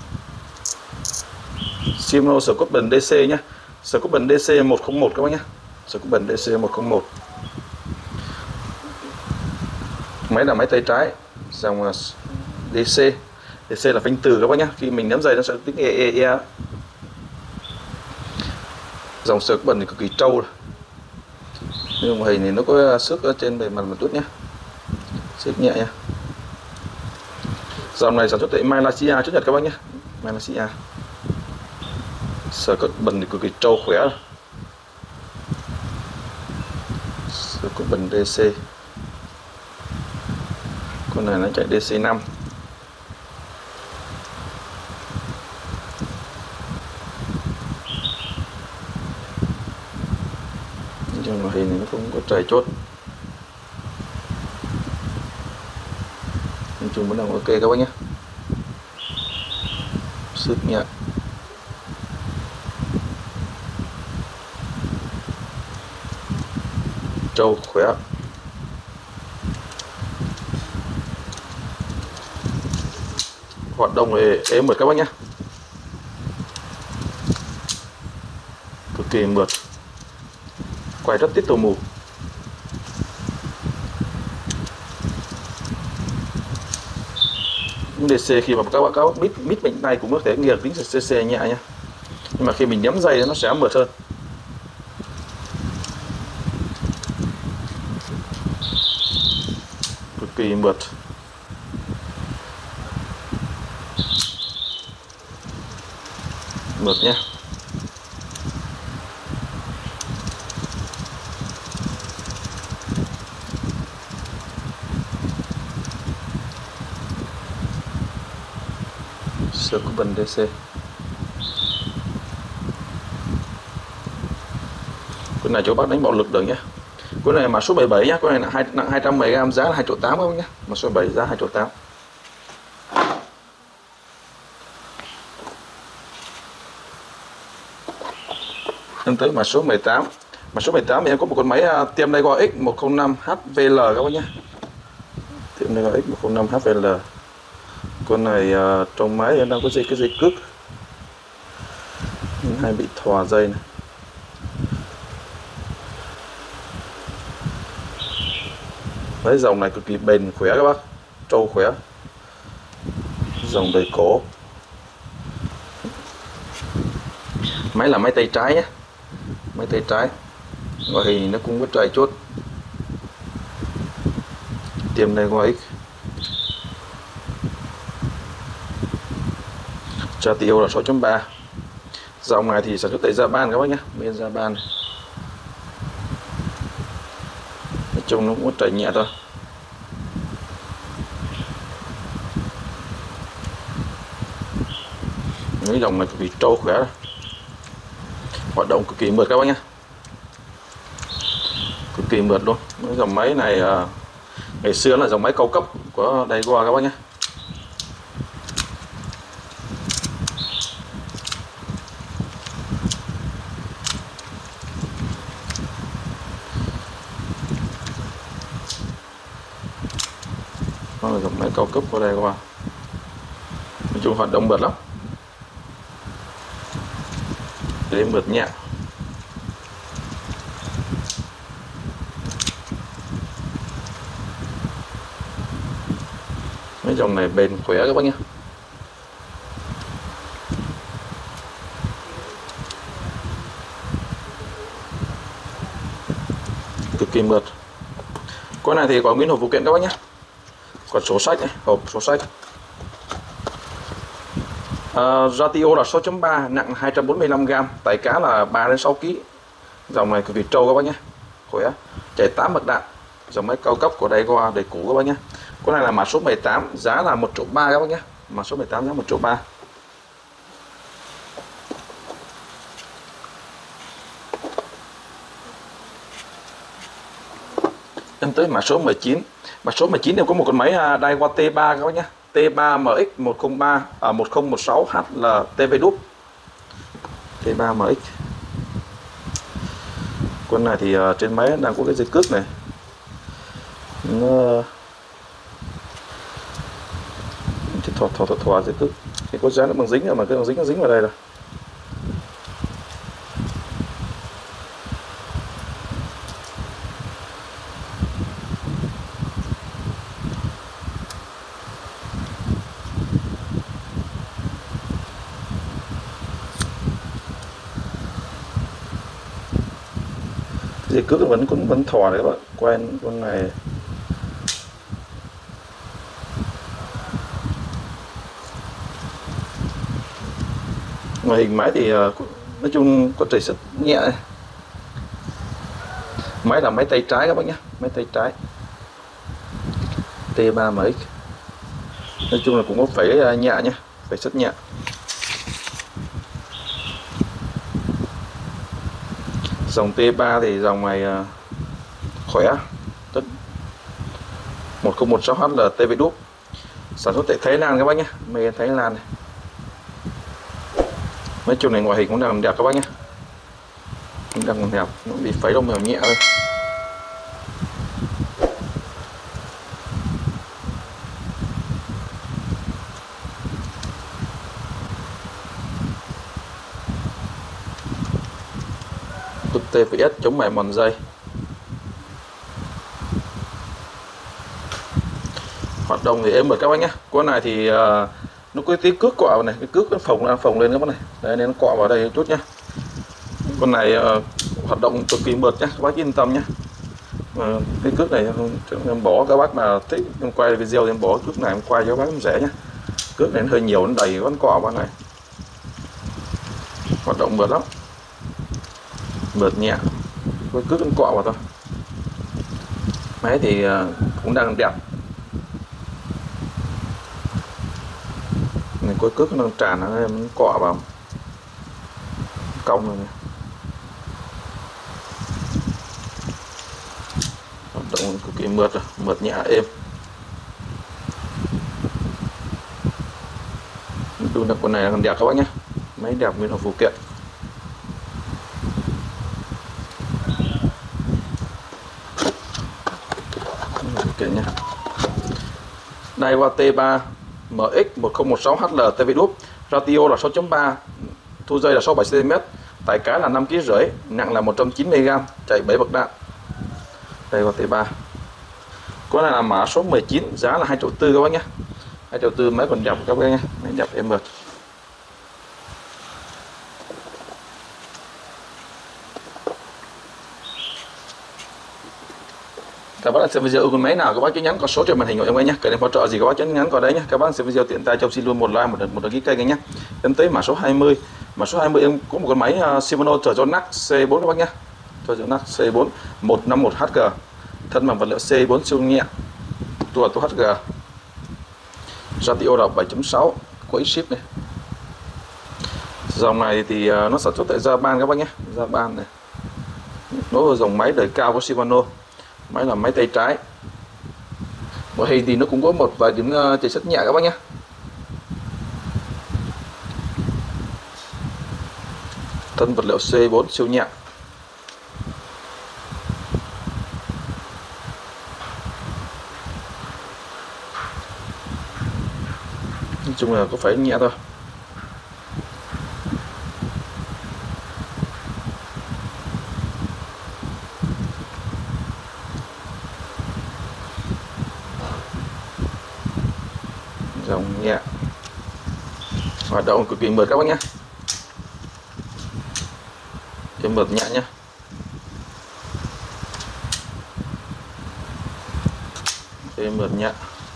Shimano Scootband đê xê nhé. Scootband đê xê một không một các bác nhé. Scootband đê xê một không một. Máy là máy tay trái, dòng đê xê. đê xê là phanh từ các bác nhé. Khi mình ném giày nó sẽ tính e e e. Dòng Scootband thì cực kỳ trâu rồi. Nhưng mà hình thì nó có xước ở trên bề mặt một chút nhé, xước nhẹ nha. Dòng này sản xuất tại Malaysia, Nhật các bác nhé. Malaysia. Sơ cốt bình thì cực kỳ trâu khỏe. Sơ cốt bình đê xê. Con này nó chạy đê xê năm. Nhưng mà hình này nó không có trời chốt. Nói chung vẫn đang ok các bác nhé. Sức nhẹ. Trâu khỏe. Hoạt động thì êm mượt các bác nhé. Cực kỳ mượt. Quay rất tiết tô mù. đê xê khi mà các bạn các mít mít mạnh tay cũng có thể nghe tính xê xê nhẹ nhé, nhưng mà khi mình nhắm dây nó sẽ mượt hơn. Cực kỳ mượt. Mượt nhé. Sơ cốt bình đê xê. Con này chỗ bác đánh bạo lực được nhé. Con này mà số bảy mươi bảy nhé, con này là hai, nặng hai trăm mười gam, giá là hai triệu tám các bác nhé. Mà số bảy giá hai triệu tám. Em tới mà số mười tám. Mà số mười tám thì em có một con máy uh, tiêm Daiwa X một không năm H V L các bác nhé. Tiêm Daiwa X một không năm H V L. Con này uh, trong máy em đang có dây cái dây cước hay bị thò dây này. Đấy, dòng này cực kỳ bền khỏe các bác, trâu khỏe, dòng đầy cổ. Máy là máy tay trái nhé, máy tay trái, ngoại hình nó cũng có trời chốt. Tiêm này qua X. Ratio là sáu chấm ba. Dòng này thì sản xuất tại Japan các bác nhé, bên Japan. Nói chung nó cũng có trời nhẹ thôi. Mấy dòng này cực kỳ trâu khỏe. Hoạt động cực kỳ mượt các bác nhé, cực kỳ mượt luôn. Mấy dòng máy này uh, ngày xưa là dòng máy cao cấp của Daiwa các bác nhé. Nó là dòng máy cao cấp của Daiwa. Nói chung hoạt động mượt lắm, để mượt nhẹ. Mấy dòng này bền khỏe các bác nhé. Cực kỳ mượt. Con này thì có nguyên hộp phụ kiện các bác nhé. Còn sổ sách này, hộp sổ sách. Uh, ratio là sáu chấm ba, nặng hai trăm bốn mươi lăm gam, tải cá là ba đến sáu ki lô gam. Dòng này cực kỳ trâu các bác nhé, khỏe, chạy tám bậc đạn, dòng máy cao cấp của Daiwa đầy cũ các bác nhé. Con này là mã số mười tám, giá là một triệu ba các bác nhé. Mã số mười tám giá một triệu ba. Em tới mã số mười chín. Mã số mười chín em có một con máy Daiwa T ba các bác nhé. T ba M X một không ba ở một không một sáu H L T V đúp. T ba M X. Con này thì uh, trên máy đang có cái dây cước này. Nó thò thò thò thò dây cước. Thì có dán nó bằng dính rồi mà cái bằng dính nó dính vào đây rồi. Dây cước vẫn cũng vẫn thò đấy các bạn, quen con này. Ngoại hình máy thì uh, nói chung có thể rất nhẹ. Máy là máy tay trái các bác nhé, máy tay trái T ba M X. Nói chung là cũng có phải nhẹ nhé, phải rất nhẹ. Dòng T ba thì dòng này uh, khỏe. Tất một không một sáu H là tê vê đúc, sản xuất tại Thái Lan các bác nhé, made Thái Lan này. Nói chung này ngoại hình cũng đang đẹp các bác nhé, cũng đang đẹp, nó bị phấy lông mèo nhẹ thôi. tê vê ét chống mài mòn dây. Hoạt động thì êm rồi các bác nhé. Con này thì uh, nó có tí cước cọ này, cái cước nó phồng ra phồng lên các bác này. Đấy, nên nó cọ vào đây một chút nhé. Con này uh, hoạt động cực kỳ mượt nhé, các bác yên tâm nhé. Uh, cái cước này em bỏ, các bác mà thích em quay video thì em bỏ cước này em quay cho các bác dễ nhé. Cước này nó hơi nhiều, nó đầy con cọ vào này. Hoạt động mượt lắm, mượt nhẹ, cái cước nó cọ vào thôi. Máy thì uh, cũng đang đẹp. Này coi cước nó đang tràn, nó em cọ vào cong rồi này. Hoạt động cực kỳ mượt rồi, mượt nhẹ êm. Đúng là con này còn đẹp các bác nhé, máy đẹp nguyên là phụ kiện. Phụ kiện nhé. Daiwa T ba M X một không một sáu H L tê vê đúc, ratio là sáu chấm ba, thu dây là sáu mươi bảy xăng ti mét, tải cá là năm ki lô gam rưỡi, nặng là một trăm chín mươi gam, chạy bảy bậc đạn. Đây là T ba. Con này là mã số mười chín, giá là hai triệu tư các bác nhé. hai triệu tư máy còn đẹp các bác nhé, máy đẹp êm mượt. Các bác xem video con máy nào các bác cứ nhắn có số trên màn hình của em ấy nhé. Cần em hỗ trợ gì các bác nhắn có đấy nhé. Các bác xem video tiện tay cho xin luôn một like, một đợt một đợt ký kênh nhé. Em tới mã số hai mươi. Mã số hai mươi em có một con máy uh, Shimano trở cho nắc C bốn các bác nhé. Trở cho nắc C bốn một năm một H G. Thân bằng vật liệu C bốn siêu nhẹ. Tua tua H G. Ratio là bảy chấm sáu, có ship này. Dòng này thì uh, nó sản xuất tại Japan các bác nhé. Japan này. Nó là dòng máy đời cao của Shimano. Máy là máy tay trái. Ngoại hình thì nó cũng có một vài điểm uh, chỉ rất nhẹ các bác nhé. Thân vật liệu C bốn siêu nhẹ. Nói chung là có phải nhẹ thôi. Dòng nhẹ, hoạt động cực kỳ mượt các bác nhé, cái mượt nhẹ nhé. Cái mượt nhẹ.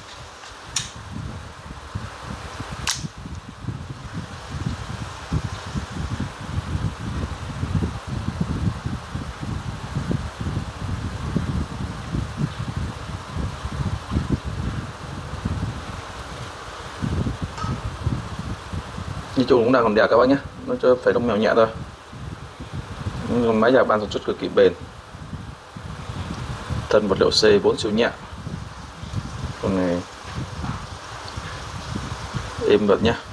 Nói chung cũng đang còn đẹp các bác nhé, nó cho phải đông mèo nhẹ thôi. Máy Japan sản xuất cực kỳ bền. Thân vật liệu C bốn siêu nhẹ. Con này êm mượt nhé.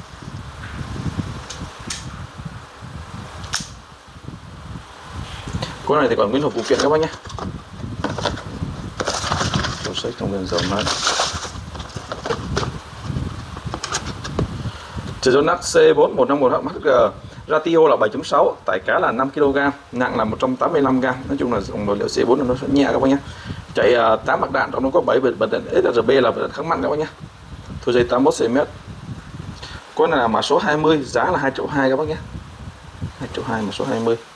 Con này thì còn nguyên hộp phụ kiện các bác nhé. Sổ sách trong bên dầu mát. Trở cho nắc C bốn một năm một H G, ratio là bảy chấm sáu, tải cá là năm ki lô gam, nặng là một trăm tám mươi lăm gam. Nói chung là dòng vật liệu C bốn nó sẽ nhẹ các bác nhé. Chạy uh, tám bạc đạn, trong nó có bảy bật đèn ét rờ bê là bật đèn kháng mặn các bác nhé. Thu dây tám mươi mốt xăng ti mét. Con này là mã số hai mươi, giá là hai triệu hai các bác nhé. hai triệu hai mã số hai mươi.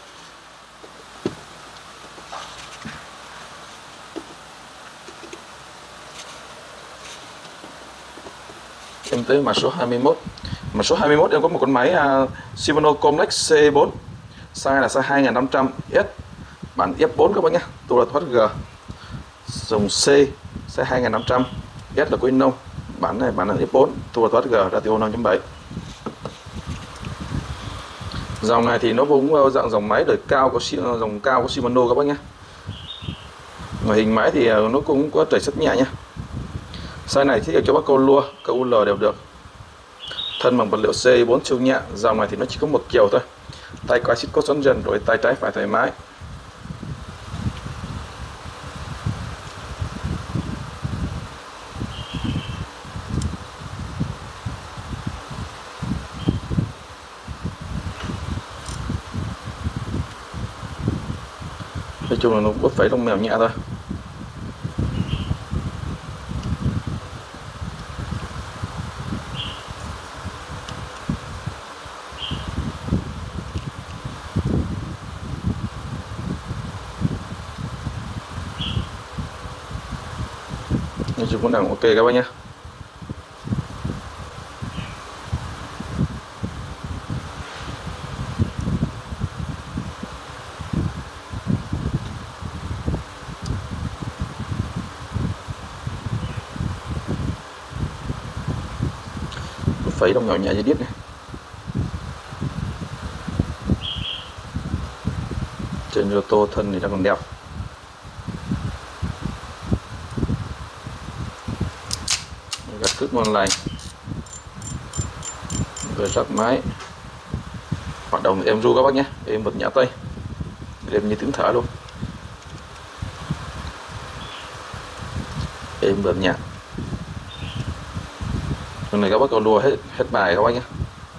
Em tới mã số hai mươi mốt. Mã số hai mươi mốt em có một con máy uh, Shimano Complex C bốn, size là size hai nghìn năm trăm S, bản F bốn các bác nhé, tua là thoát G, dòng C, size hai nghìn năm trăm, S là của Innon, bản này bản là F bốn, tua là thoát G, ratio năm chấm bảy. Dòng này thì nó cũng dạng dòng máy đời cao của dòng cao của Shimano các bác nhé. Ngoài hình máy thì nó cũng có trầy sắt nhẹ nhé. Size này thiết kế cho bác câu lua, câu U L đều được. Thân bằng vật liệu C bốn siêu nhẹ. Dòng này thì nó chỉ có một chiều thôi. Tay quay xích cốt xoắn dần, rồi tay trái phải thoải mái. Nói chung là nó bớt phẩy lông mèo nhẹ thôi. Nói chung cũng đang ok các bác nhé. Phẩy đồng nhỏ nhẹ như đít này. Trên ô tô thân thì đang còn đẹp. Gạt cứt ngon lành. Rồi rắc máy. Hoạt động em ru các bác nhé. Em bật nhả tay. Em như tiếng thở luôn. Em bật nhạc. Con này các bác câu đua hết hết bài các bác nhé.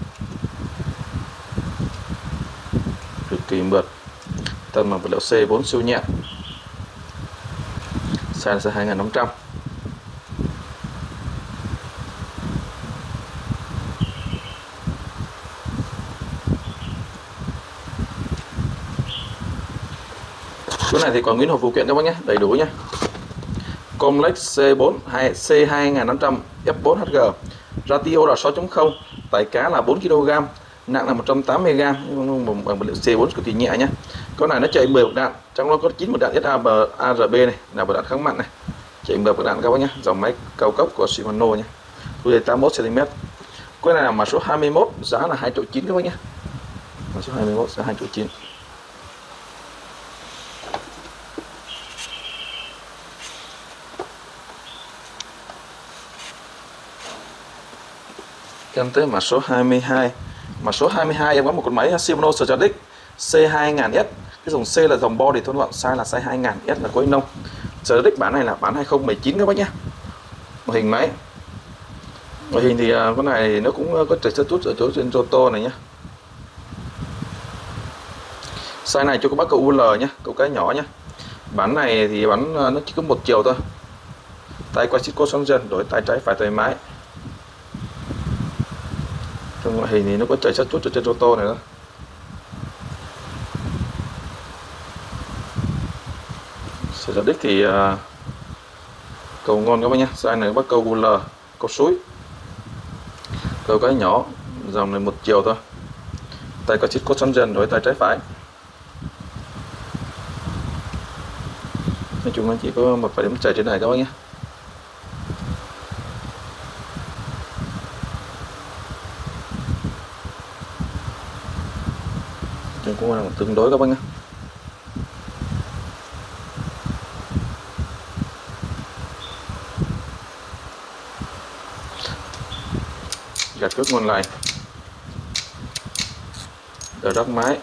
Cực kỳ mượt. Thân bằng vật liệu C bốn siêu nhẹ. Size là hai nghìn năm trăm. Chỗ này thì còn nguyên hộp phụ kiện các bác nhé, đầy đủ nhé. Complex C bốn C hai nghìn năm trăm F bốn H G, ratio là sáu chấm không, tải cá là bốn ki lô gam, nặng là một trăm tám mươi gam, bằng vật liệu C bốn cực kỳ nhẹ nhé. Con này nó chạy mười bậc đạn, trong đó có chín bậc đạn S A R B này, là bậc đạn kháng mặn này, chạy mười bậc đạn các bác nhé, dòng máy cao cấp của Shimano nhé, đuôi tám mươi mốt xăng ti mét. Con này là mã số hai mươi mốt, giá là hai triệu chín các bác nhé. Mã số hai mươi mốt giá hai triệu chín. Em tới mã số hai mươi hai. Mã số hai mươi hai em có một con máy Shimano Stradic C hai nghìn S. Cái dòng C là dòng body thôi các bạn, size là size hai nghìn, S là của Innon. Stradic bản này là bản hai không một chín các bác nhé. Một hình máy. Ngoại hình thì con này nó cũng có trầy sơ chút ở chỗ trên roto này nhé. Size này cho các bác câu U L nhé, câu cái nhỏ nhé. Bản này thì bản nó chỉ có một chiều thôi. Tay quay xích cốt xoắn dần, đổi tay trái phải thoải mái. Trong ngoại hình thì nó có chạy sát chút ở trên ô tô này đó. Sở đích thì uh, cầu ngon các bác nhé. Size này bắt câu U L, câu suối, câu cái nhỏ, dòng này một chiều thôi. Tay có xích cốt xoắn dần, đổi tay trái phải. Nói chung nó chỉ có một vài điểm chạy trên này các bác nhé. Nhưng cũng là tương đối các bác nhé. Gạt cước ngon lành. Đỡ rắc máy.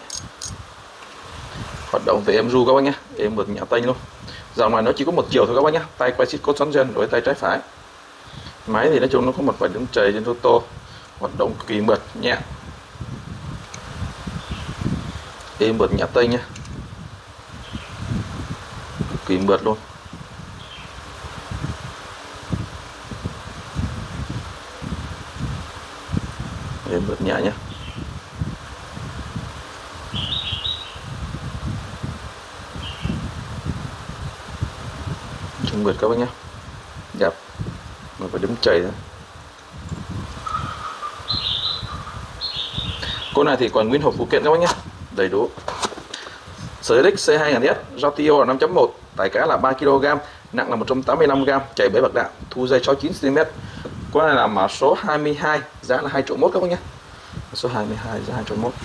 Hoạt động về em ru các bác nhé. Em vượt nhả tay luôn. Dòng này nó chỉ có một chiều thôi các bác nhé. Tay quay xích cốt xoắn dần, đổi tay trái phải. Máy thì nói chung nó có một vài điểm trầy trên ô tô. Hoạt động cực kỳ mượt, nhẹ. Em bật nhả tay nhé, cực kỳ mượt luôn. Em bật nhả nhé. Trung mượt các bác nhé, đẹp mà phải đứng chảy thôi. Con này thì còn nguyên hộp phụ kiện các bác nhé, đầy đủ. Sới đích C hai nghìn S, ratio là năm chấm một, tải cá là ba ki lô gam, nặng là một trăm tám mươi lăm gam, chạy bẫy bạc đạn, thu dây sáu mươi chín xăng ti mét. Con này là mã số hai mươi hai, giá là hai triệu mốt các bác nhé. Số hai mươi hai giá hai triệu mốt.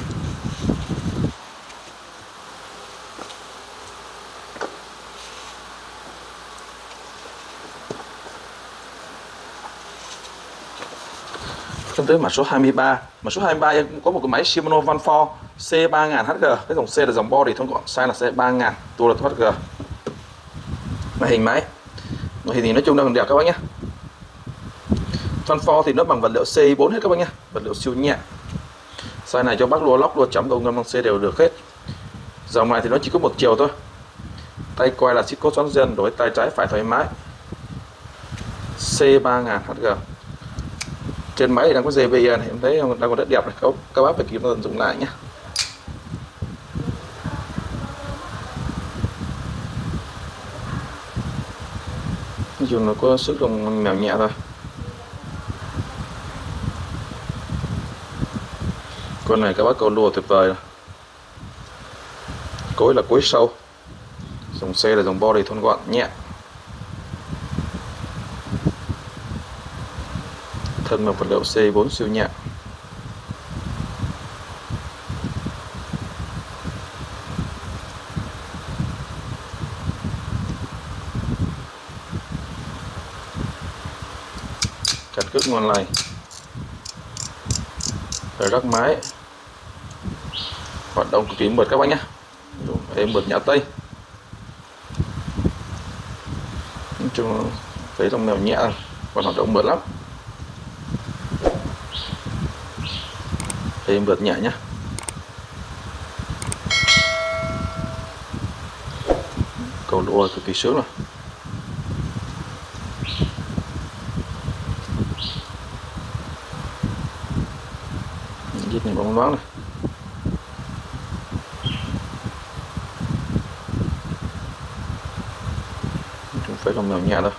Đến tới mã số hai mươi ba. Mã số hai mươi ba em cũng có một cái máy Shimano Vanfor C ba nghìn H G. Cái dòng C là dòng body thông gọn, size là C ba nghìn, tua là H G. Màn hình máy. Màn hình thì nói chung là còn đẹp các bác nhé. Vanfor thì nó bằng vật liệu C I bốn hết các bác nhé, vật liệu siêu nhẹ. Size này cho bác lua lóc, lua chấm, cầu ngâm bằng C đều được hết. Dòng này thì nó chỉ có một chiều thôi. Tay quay là xích cốt xoắn gen, đối tay trái phải thoải mái. C ba nghìn H G. Trên máy thì đang có giê vê en, em thấy đang còn rất đẹp này, các, các bác phải kịp tận dụng lại nhé. Nói chung là có sức đồng mèo nhẹ thôi. Con này các bác câu lùa tuyệt vời rồi. Cối là cối sâu, dòng C là dòng body thon gọn nhẹ, thân bằng vật liệu C bốn siêu nhẹ. Chặt cước ngon lành, rồi rắc máy, hoạt động cực kỳ mượt các bác nhé, êm mượt nhã tây. Nói chung thấy dòng mèo nhẹ còn hoạt động mượt lắm, êm mượt nhẹ nhé. Cầu lụa cực kỳ sướng rồi. Dít này bóng loáng này. Không phải lòng mèo nhẹ đâu.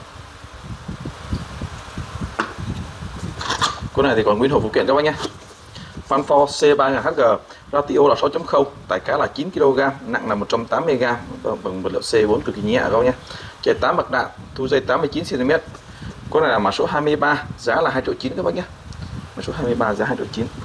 Con này thì còn nguyên hộp phụ kiện các bác nhé. Vanfor C ba nghìn H G, ratio là sáu chấm không, tải cá là chín ki lô gam, nặng là một trăm tám mươi gam, bằng vật liệu C bốn cực kỳ nhẹ các bác nhé. Chạy tám bạc đạn, thu dây tám mươi chín xăng ti mét. Con này là mã số hai mươi ba, giá là hai triệu chín các bác nhé. Mã số hai mươi ba giá hai triệu chín.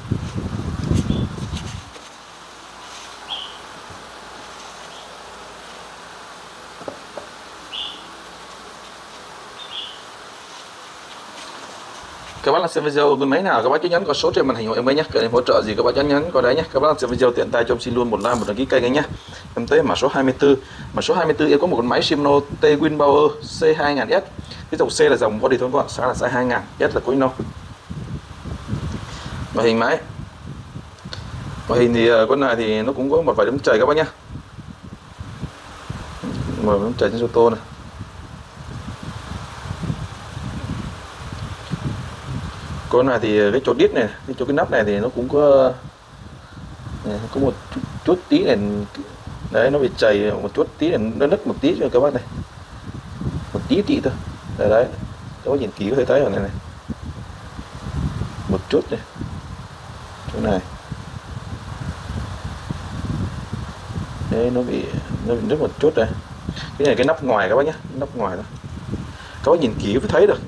Các bác đang xem video bên máy nào các bác cứ nhấn có số trên màn hình của em ấy nhé, cần em hỗ trợ gì các bác nhấn nhấn có đấy nhé. Các bác đang xem video tiện tay cho em xin luôn một like, một đăng ký kênh anh nhé. Em tới mã số hai mươi tư. Mã số hai mươi tư em có một con máy Shimano T-Win Power C hai nghìn S. Cái dòng C là dòng body thon gọn, size là size hai nghìn, S là cối nâu. Màn hình máy. Màn hình thì con này thì nó cũng có một vài đấm chày các bác nhé. Một đấm chày trên ô tô này. Con này thì cái chỗ đít này, cái chỗ cái nắp này thì nó cũng có này, có một chút, chút tí này đấy, nó bị chảy một chút tí này, nó nứt một tí cho các bác này, một tí tí thôi đấy, đấy. Các bác nhìn kỹ có thể thấy ở này này một chút này, chỗ này đấy, nó bị nó bị nứt một chút này. Cái này cái nắp ngoài các bác nhé, nắp ngoài đó các bác nhìn kỹ phải thấy được,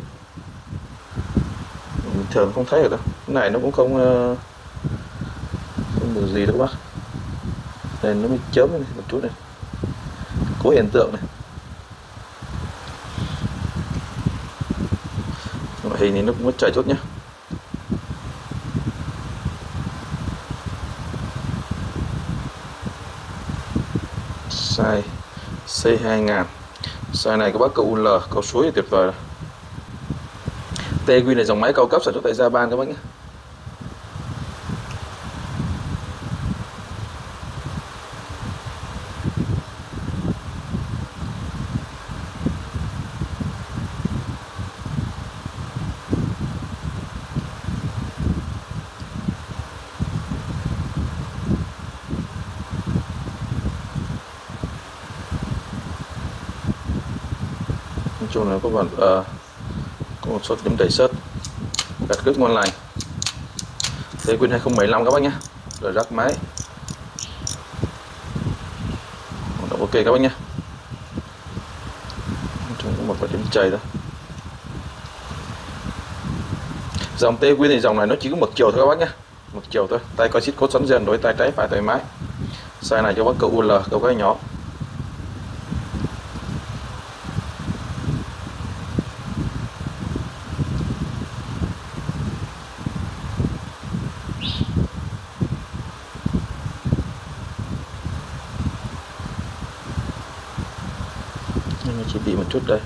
thường không thấy được đâu. Cái này nó cũng không không được gì đâu các bác. Đây nó mới chớm này, một chút này, có hiện tượng này. Loại hình này nó cũng có chảy chút nhé. Size C hai nghìn. Size này các bác câu u lờ, câu suối thì tuyệt vời rồi. T-Win là dòng máy cao cấp sản xuất tại Japan các bác nhé. Nói chung là có phần uh, có một số điểm đầy sớt, đặt cước ngon lành. T-Win hai không một năm các bác nhé. rồi rắc máy. Ok các bác nhé, chúng có một vài điểm chày thôi. Dòng T Win thì dòng này nó chỉ có một chiều thôi các bác nhé, một chiều thôi. Tay có xít cốt xoắn dần, đối tay trái phải thoải mái. Size này cho bác cậu u lờ, cậu cái nhỏ. Nhưng chỉ bị một chút đây.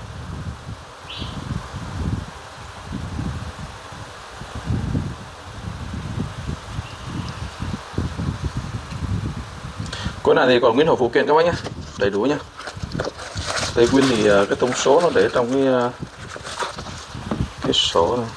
Con này thì còn nguyên hộp phụ kiện các bác nhé, đầy đủ nhé. Tay Win thì cái thông số nó để trong cái cái sổ này.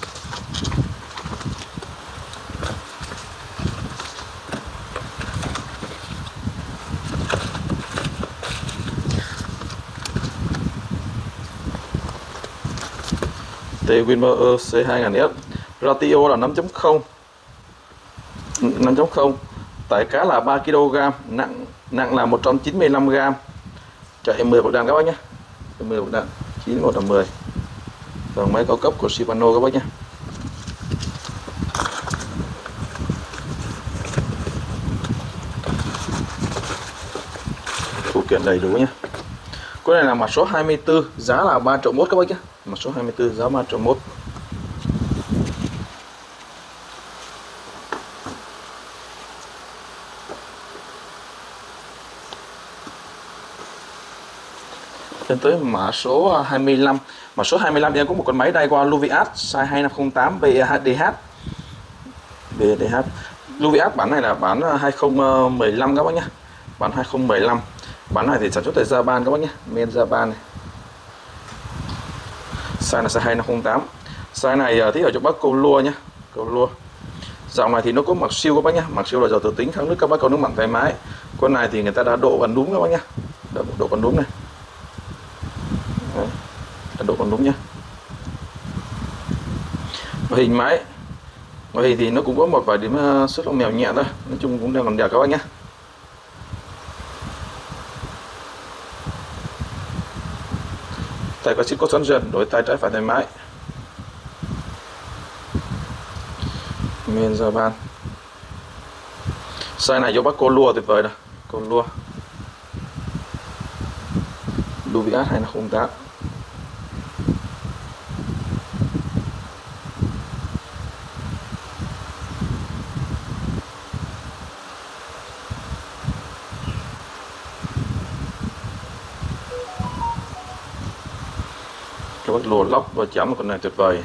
T-Win Power C hai nghìn S, ratio là năm chấm không, năm chấm không, tải cá là ba ki lô gam, nặng nặng là một trăm chín mươi lăm gam, chạy mười bậc đàn các bác nhé, mười bậc đàn, chín một trăm mười. Dòng máy cao cấp của Shimano các bác nhé. Phụ kiện đầy đủ nhé. Con này là mặt số hai mươi tư, giá là ba triệu mốt các bác nhé. Mặt số hai mươi tư giá ba triệu mốt. Lên tới mã số hai mươi lăm. Mã số hai mươi lăm thì em có một con máy Daiwa Luvias size hai năm không tám B D H. B D H. Luvias bản này là bản hai không một lăm các bác nhé. Bản hai không một lăm. Bản này thì sản xuất tại Japan các bác nhé, men Japan này. Size là size hai năm không tám. Size này thích hợp cho bác câu lua nhé, câu lua. Dòng này thì nó có mặc siêu các bác nhé, mặc siêu là dầu tự tính kháng nước các bác câu nước mặn thoải mái. Con này thì người ta đã độ gần đúng các bác nhé, độ, độ gần đúng này. Đấy, độ còn đúng nhé. Và hình máy, và hình thì nó cũng có một vài điểm xuất lông mèo nhẹ thôi, nói chung cũng đang còn đẹp các bác nhé. Tay có xít cốt xoắn dần, đối tay trái phải thoải mái. Men Japan. Size này cho bác cô lua tuyệt vời này, cô lua. Luvias hai năm không tám. Các bác lùa lóc và chấm một con này tuyệt vời.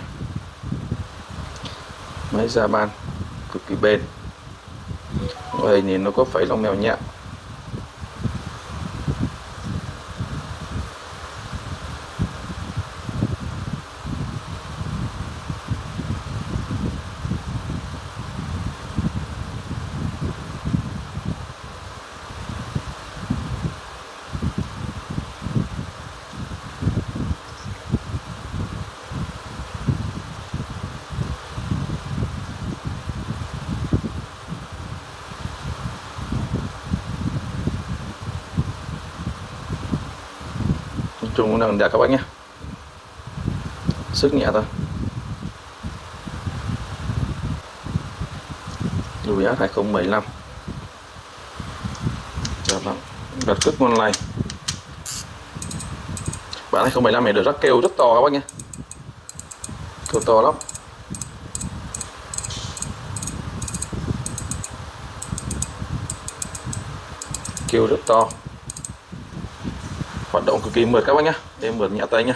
Máy Japan cực kỳ bền. Đây nhìn nó có phẩy lông mèo nhẹ. Chung cũng đang đẹp các bác nhé, sức nhẹ thôi. Luvias hai không một lăm. Đặt cước ngon lành. Bản hai không một lăm này được rắc kêu rất to các bác nhé, kêu to lắm. Kêu rất to, hoạt động cực kỳ mượt các bác nhé. Em mượt nhẹ tay nhé,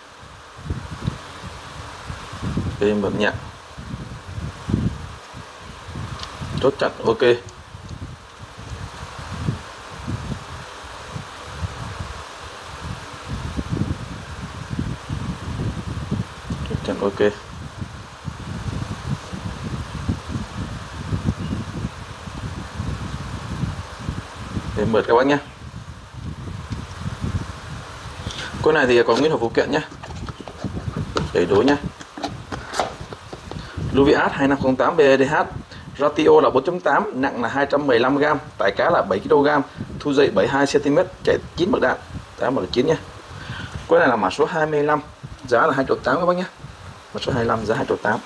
em mượt nhẹ, chốt chặt ok. Chốt chặt ok. Em mượt các bác nhé. Con này thì còn nguyên hộp phụ kiện nhé, đầy đủ nhé. Luvias hai năm không tám B D H. Ratio là bốn chấm tám, nặng là hai trăm mười lăm gam, tải cá là bảy ki lô gam, thu dây bảy mươi hai xăng ti mét, chạy chín bậc đạn, tám bậc chín nhé. Cái này là mã số hai mươi lăm, giá là hai triệu tám các bác nhé. Mã số hai mươi lăm giá hai triệu tám.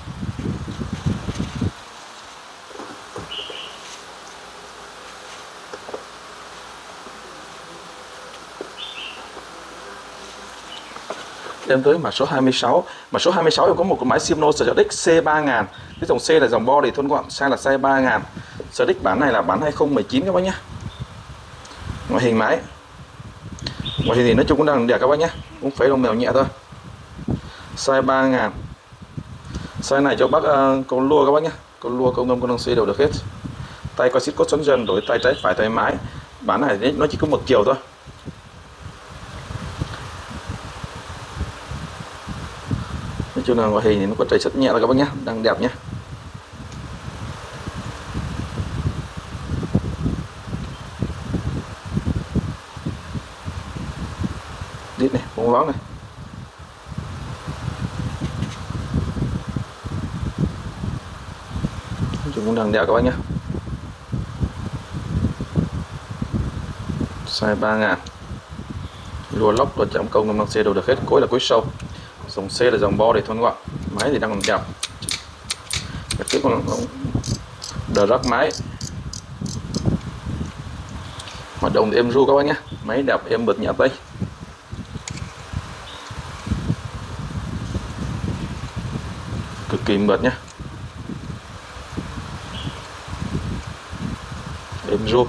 Đến tới mã số hai mươi sáu. Mã số hai mươi sáu có một con máy Shimano Shark C ba nghìn. Cái dòng C là dòng body thon gọn, size là size ba nghìn. Shark bản này là bản hai không một chín các bác nhé. Ngoại hình máy, ngoại hình thì nói chung cũng đang đẹp các bác nhé, cũng phải lông mèo nhẹ thôi. Size ba nghìn. Size này cho bác uh, con lua các bác nhé, con lua câu ngâm con đăng C đều được hết. Tay có xích cốt xoắn dần, đổi tay trái phải thoải mái. Bản này nó chỉ có một chiều thôi. Nói chung là ngoại hình thì nó có chạy rất nhẹ rồi các bác nhé, đang đẹp nhé. Đít này, bóng loáng này. Nói chung cũng đang đẹp các bác nhé. Size ba nghìn. Lùa lóc, lùa chạm công, ngâm đăng C đều được hết, cối là cối sâu. Dòng C là dòng body thon gọn, máy thì đang còn đẹp. Cái tiếp con đờ rắc máy, hoạt động thì êm ru các bác nhé, máy đẹp êm bật nhẹ tay. Cực kỳ mượt nhé, êm ru.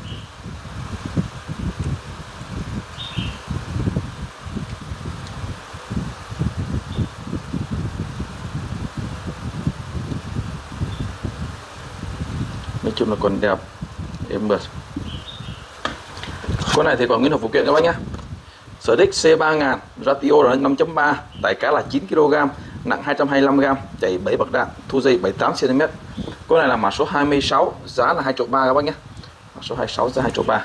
Nói chung là còn đẹp, êm mượt. Con này thì còn nguyên hộp phụ kiện các bác nhé. Shark C ba nghìn, ratio là năm chấm ba, tải cá là chín ki lô gam, nặng hai trăm hai mươi lăm gam, chạy bảy bậc đạn, thu dây bảy mươi tám xăng ti mét. Con này là mã số hai mươi sáu, giá là hai triệu ba các bác nhé. Mã số hai mươi sáu giá hai triệu ba.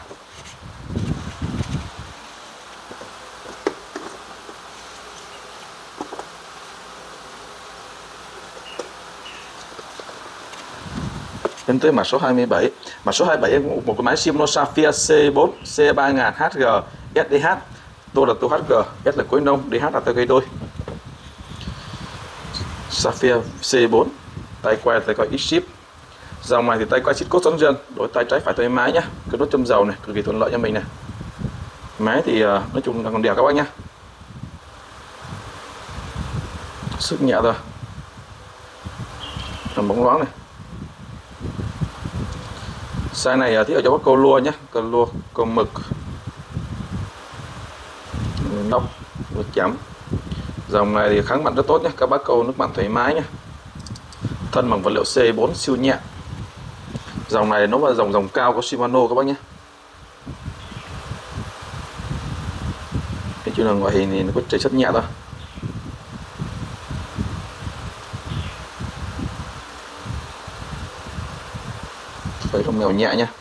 Đến tới mã số hai mươi bảy. Mã số hai mươi bảy một cái máy Shimano Sapphire C bốn, C ba nghìn H G, S D H. Tôi là tôi hát giê, S là cối nông, đê hát là tay cây đôi. Sapphire C bốn, tay quay tay quay X-Ship. Dòng này thì tay quay xích cốt xoắn dần, đổi tay trái phải thoải mái nhá. Cái nốt châm dầu này cực kỳ thuận lợi cho mình này. Máy thì nói chung là còn đẹp các bác nhá. Sức nhẹ thôi. Làm bóng loáng này. Size này thì ở cho bác câu lua nhé, câu lua, câu mực, nóc, nước chấm. Dòng này thì kháng mặn rất tốt nhé, các bác câu nước mặn thoải mái nhé. Thân bằng vật liệu C bốn siêu nhẹ. Dòng này nó là dòng dòng cao của Shimano các bác nhé. Cái chuyện là ngoại hình thì nó có chạy rất nhẹ thôi. Phải lông mèo nhẹ nhé.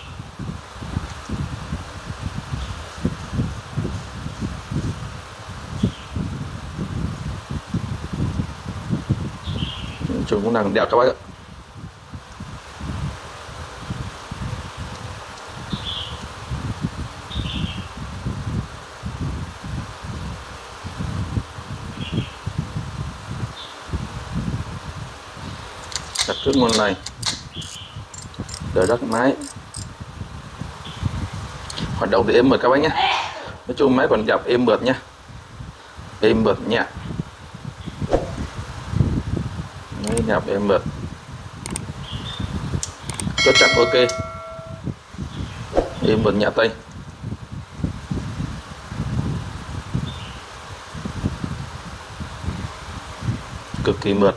Chúng cũng đang đẹp các bác ạ. Đặt trước nguồn này. Đỡ đất máy. Hoạt động thì êm mượt các bác nhé. Nói chung máy còn đẹp êm mượt nhé. Êm mượt nhẹ. Máy đẹp êm mượt. Chốt chặt ok. Êm mượt nhẹ tay. Cực kỳ mượt.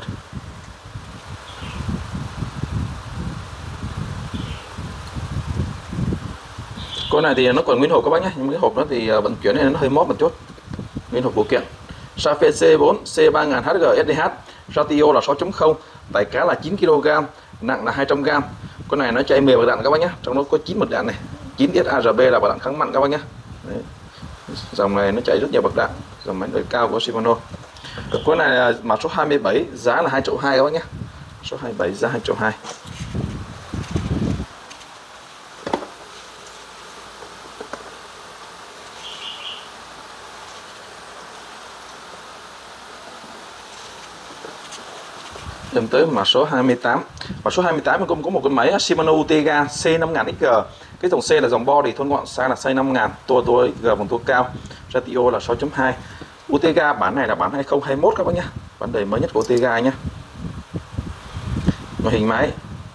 Con này thì nó còn nguyên hộp các bác nhé, nhưng cái hộp nó thì vận chuyển này nó hơi móp một chút. Nguyên hộp phụ kiện. Sapphire C bốn, C ba nghìn H G S D H, ratio là sáu chấm không, tải cá là chín ki lô gam, nặng là hai trăm gam. Con này nó chạy mười bậc đạn các bác nhé, trong đó có chín bậc đạn này, chín S A R B là bậc đạn kháng mặn các bác nhé. Đấy. Dòng này nó chạy rất nhiều bậc đạn, dòng máy đời cao của Shimano. Con này là mã số hai mươi bảy, giá là hai triệu hai các bác nhé. Số hai mươi bảy giá hai triệu hai. Em tới mã số hai mươi tám. Mã số hai mươi tám cũng có một cái máy Shimano Utega C năm nghìn X G. Cái dòng C là dòng body thon gọn, size là size năm nghìn, tua tua G bằng tua cao, ratio là sáu chấm hai. Utega bản này là bản hai không hai mốt các bác nhé, bản đời mới nhất của Utega nhé. Màn hình máy,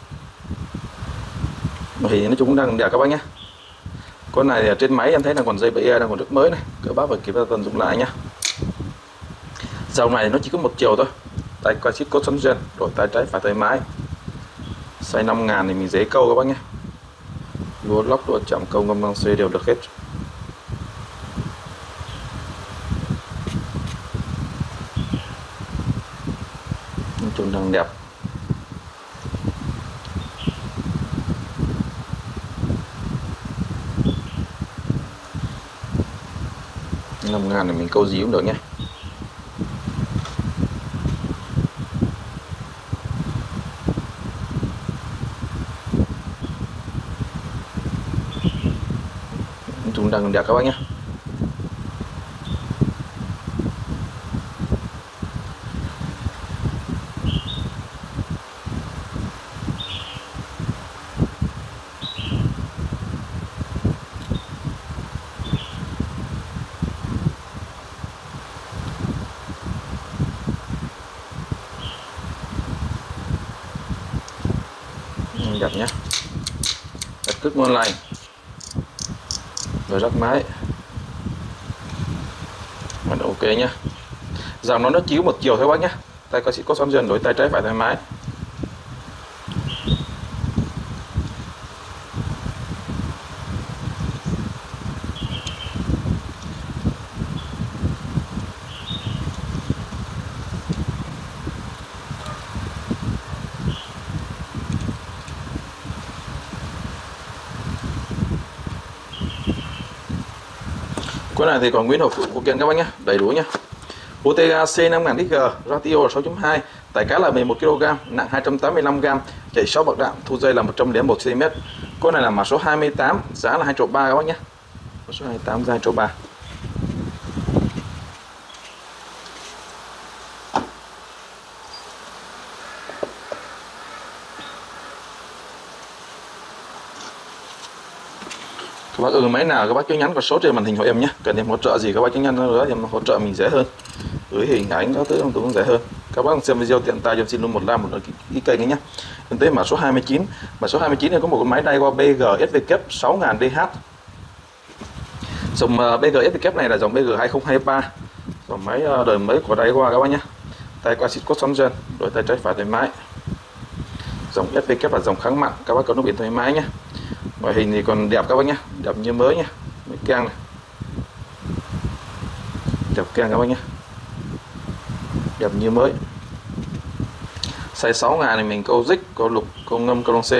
màn hình nói chung cũng đang đẹp các bác nhé. Con này trên máy em thấy là còn dây bê e đang còn rất mới này, các bác phải kịp thời tận dụng lại nhé. Dòng này nó chỉ có một chiều thôi, tay quay xích cốt xoắn gen, đổi tay trái phải tay máy, size năm nghìn thì mình dễ câu các bác nhé. Lúa lóc, lúa chạm, câu ngâm băng C đều được hết. Nói chung đang đẹp. năm nghìn thì mình câu gì cũng được nhé. Chúng đang đẹp các bác nhé. Đẹp nhé. Đặt cước ngon lành, rồi rắc máy, mình ok nhé. Dòng nó nó chiếu một chiều thôi bác nhé. Tay có xích có xoắn dần, đổi tay trái phải tay máy. Cái này thì còn nguyên hộp phụ kiện các bác nhé, đầy đủ nhé. Utega C năm nghìn X G, ratio là sáu chấm hai, tải cá là mười một ki lô gam, nặng hai trăm tám mươi lăm gam, chạy sáu bậc đạm, thu dây là một trăm lẻ một xăng ti mét. Con này là mã số hai mươi tám, giá là hai triệu ba các bác nhé. Mã số hai mươi tám giá hai triệu ba. Các bác ưng máy nào các bác cứ nhắn vào số trên màn hình của em nhé. Cần em hỗ trợ gì các bác cứ nhắn nữa, em hỗ trợ mình dễ hơn, gửi hình ảnh các thứ cũng dễ hơn. Các bác xem video tiện tay em xin luôn một like một cái kênh ấy nhé. Đến tới mã số hai mươi chín. Mã số hai mươi chín này có một cái máy Daiwa B G S V K sáu nghìn D H. Dòng B G S V K này là dòng B G hai không hai ba, dòng máy đời mới của Daiwa các bác nhé. Tay quay xích cốt xoắn gen, đổi tay trái phải tay máy. Dòng S V K là dòng kháng mặn, các bác có nước biển thoải mái nhé. Ngoại hình thì còn đẹp các bác nhé, đẹp như mới nhé. Mấy keng này, đẹp keng các bác nhé, đẹp như mới. Size sáu nghìn này mình câu dích, câu lục, câu ngâm, câu long C.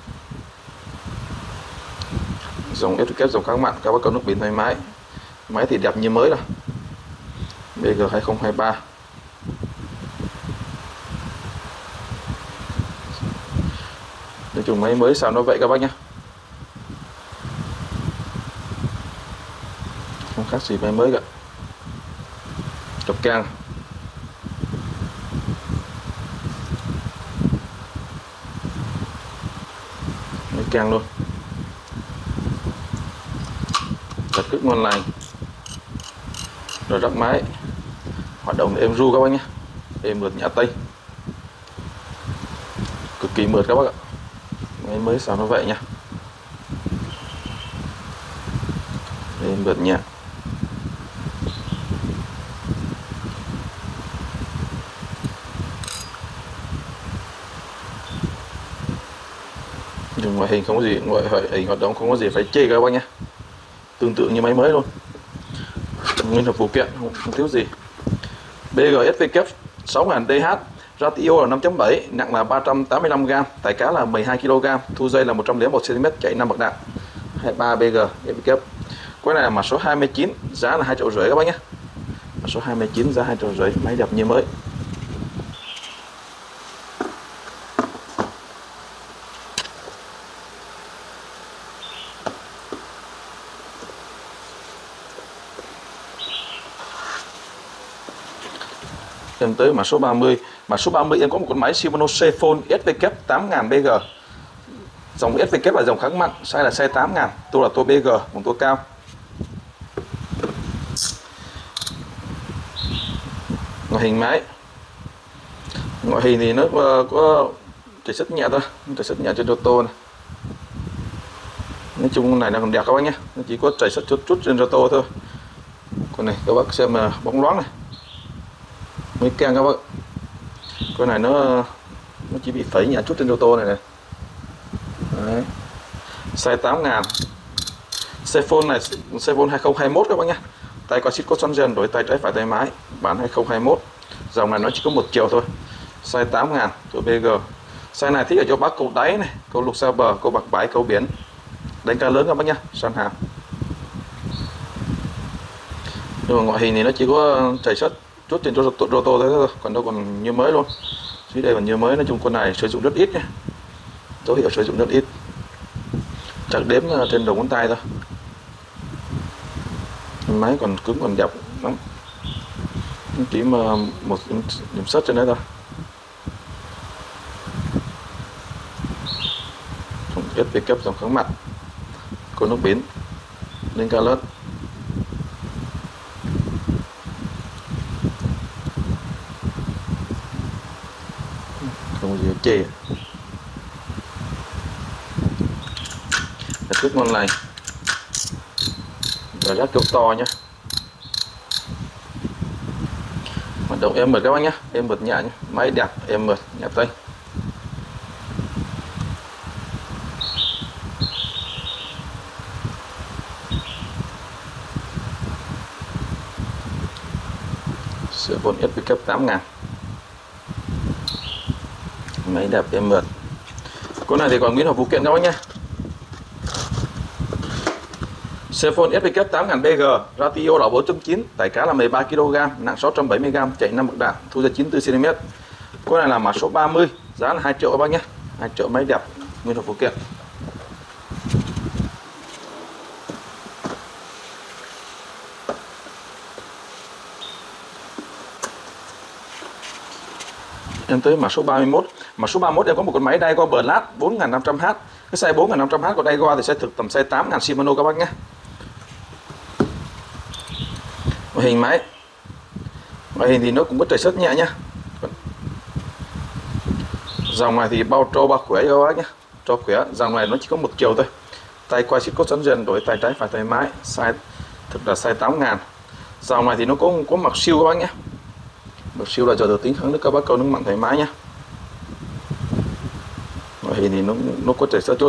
Dòng ét vê kép dòng kháng mặn, các bác có nước biển thoải mái. Máy thì đẹp như mới rồi. B G hai không hai ba. Nói chung máy mới sao nó vậy các bác nhé, không khác gì máy mới cả. Cặp keng, máy keng luôn, đặt cước ngon lành, rồi rắc máy, hoạt động êm ru các bác nhé, êm mượt nhả tay, cực kỳ mượt các bác ạ. Máy mới sao nó vậy nhá, êm mượt nhẹ. Nhưng ngoại hình không có gì, ngoại hình hoạt động không có gì phải chê các bác nhé, tương tự như máy mới luôn, nguyên hộp phụ kiện không, không thiếu gì. B G S V K sáu nghìn D H, ratio là năm chấm bảy, nặng là ba trăm tám mươi lăm gam, tải cá là mười hai ki lô gam, thu dây là một trăm lẻ một xăng ti mét, chạy năm bậc đạm. hai mươi ba B G S V K. Cái này là mã số hai mươi chín, giá là hai triệu rưỡi các bác nhé. Mã số hai mươi chín giá hai triệu rưỡi, máy đẹp như mới. Em tới mã số ba mươi. Mã số ba mươi em có một con máy Shimano Cphone ét vê kép tám nghìn bê giê. Dòng ét vê kép là dòng kháng mặn, size là size tám nghìn, tua là tua bê giê, một tua cao. Ngoại hình máy. Ngoại hình thì nó có chảy xước nhẹ thôi, chảy xước nhẹ trên ô tô này. Nói chung này là còn đẹp các bác nhé, nó chỉ có chảy xước chút chút trên ô tô thôi. Con này các bác xem là bóng loáng này, mới keng các bác. Con này nó nó chỉ bị phẩy nhẹ chút trên ô tô này này. Đấy. Size tám nghìn. Cphone này Cphone hai không hai mốt các bác nhé. Tay có xích cốt xoắn dần, đổi tay trái phải tay mái, bản hai không hai mốt. Dòng này nó chỉ có một chiều thôi. Size tám nghìn, tuổi bê giê. Size này thích ở cho bác câu đáy này, câu lục xa bờ, câu bạc bãi, câu biển. Đánh cá lớn các bác nhé, săn hàm. Nhưng mà ngoại hình thì nó chỉ có chảy xước chút trên ô tô thôi, còn đâu còn như mới luôn. Dưới đây còn như mới, nói chung con này sử dụng rất ít nhé. Dấu hiệu sử dụng rất ít. Chắc đếm trên đầu ngón tay thôi. Máy còn cứng còn đẹp lắm. Chỉ mà một điểm sắt trên đấy thôi. ét vê kép dòng kháng mặt, con nước biển, lên cao lớn. Không gì chê. Đặt cước ngon này. Rồi rác kiểu to nhá. Hoạt động êm mượt các bác nhé, êm mượt nhẹ nhé, máy đẹp, êm mượt, nhẹ tay. Cphone ét vê kép tám nghìn. Máy đẹp, êm mượt. Con này thì còn nguyên hộp phụ kiện các bác nhé. Cphone ét vê kép tám nghìn bê giê, ratio là bốn chấm chín, tải cá là mười ba ki lô gam, nặng sáu trăm bảy mươi gam, chạy năm bậc đạn, thu ra chín mươi tư xăng ti mét. Con này là mã số ba mươi, giá là hai triệu các bác nhé. hai triệu máy đẹp, nguyên hộp phụ kiện. Em tới mã số ba mươi mốt. Mã số ba mươi mốt em có một con máy Daiwa Blast bốn nghìn năm trăm H. Cái size bốn nghìn năm trăm H của Daiwa thì sẽ thực tầm size tám nghìn Shimano các bác nhé. Ngoại hình máy. Ngoại hình thì nó cũng có chảy xước nhẹ nhá. Dòng này thì bao trâu bao khỏe các bác nhé. Cho khỏe, dòng này nó chỉ có một chiều thôi. Tay quay xích cốt xoắn dần, đổi tay trái phải tay mái, size thực là size tám nghìn. Dòng này thì nó có có mặc siêu các bác nhé. Mặc siêu là giờ được tính kháng nước các bác câu nước mặn thoải mái nhé. Ngoại hình thì nó nó có chảy xước chút.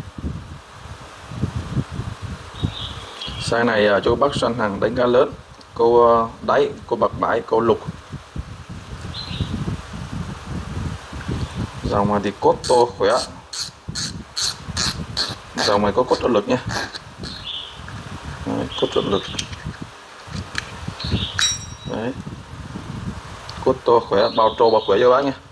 Size này cho các bác săn hàng đánh cá lớn, câu đáy, câu bạc bãi, câu lục. Dòng này thì cốt to khỏe. Dòng này có cốt trợ lực nhé. Đấy, cốt trợ lực. Đấy. Cốt to khỏe, bao trâu bao khỏe cho bác nhé.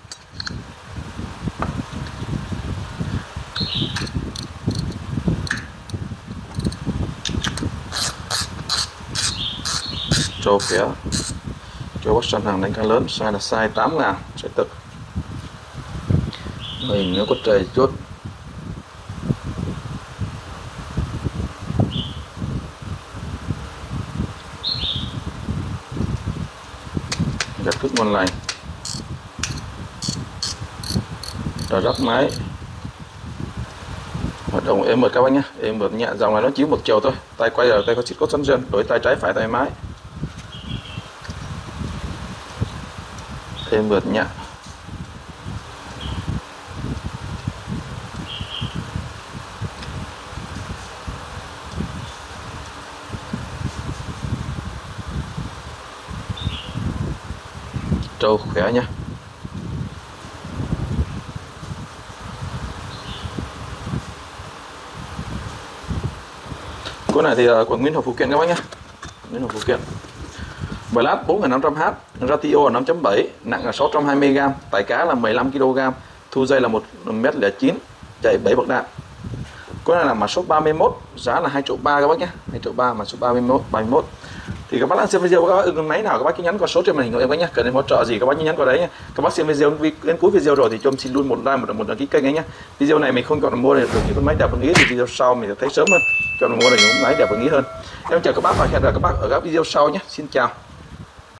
Trâu khỏe. Cho bác săn hàng đánh cá lớn, size là size tám nghìn, sẽ thực. Mình nó có trời chút. Gạt cước ngon lành. Rồi rắc máy. Hoạt động êm mượt các bác nhé, êm mượt nhẹ. Dòng này nó chỉ một chiều thôi. Tay quay ở tay có xích cốt xoắn dần, đổi tay trái phải tay mái. Êm mượt nhẹ. Trâu khỏe nhé. Con này thì còn nguyên hộp phụ kiện các bác nhé. Nguyên hộp phụ kiện. Blast bốn nghìn năm trăm H, ratio là năm chấm bảy, nặng là sáu trăm hai mươi gam, tải cá là mười lăm ki lô gam, thu dây là một mét lẻ chín, chạy bảy bậc đạn. Con này là mã số ba mươi mốt, giá là hai triệu ba các bác nhé. hai triệu ba, mã số ba mươi mốt, ba mươi mốt. Thì các bác đang xem video, các bác ưng con máy nào các bác cứ nhắn qua số trên màn hình của em các nhé. Cần đến hỗ trợ gì các bác nhắn qua đấy nhé. Các bác xem video đến cuối video rồi thì cho em xin luôn một like, một một đăng ký kênh ấy nhé. Video này mình không chọn mua được những con máy đẹp ưng ý, thì video sau mình sẽ thấy sớm hơn chọn mua được những con máy đẹp ưng ý hơn. Em chào các bác và hẹn gặp các bác ở các video sau nhé. Xin chào.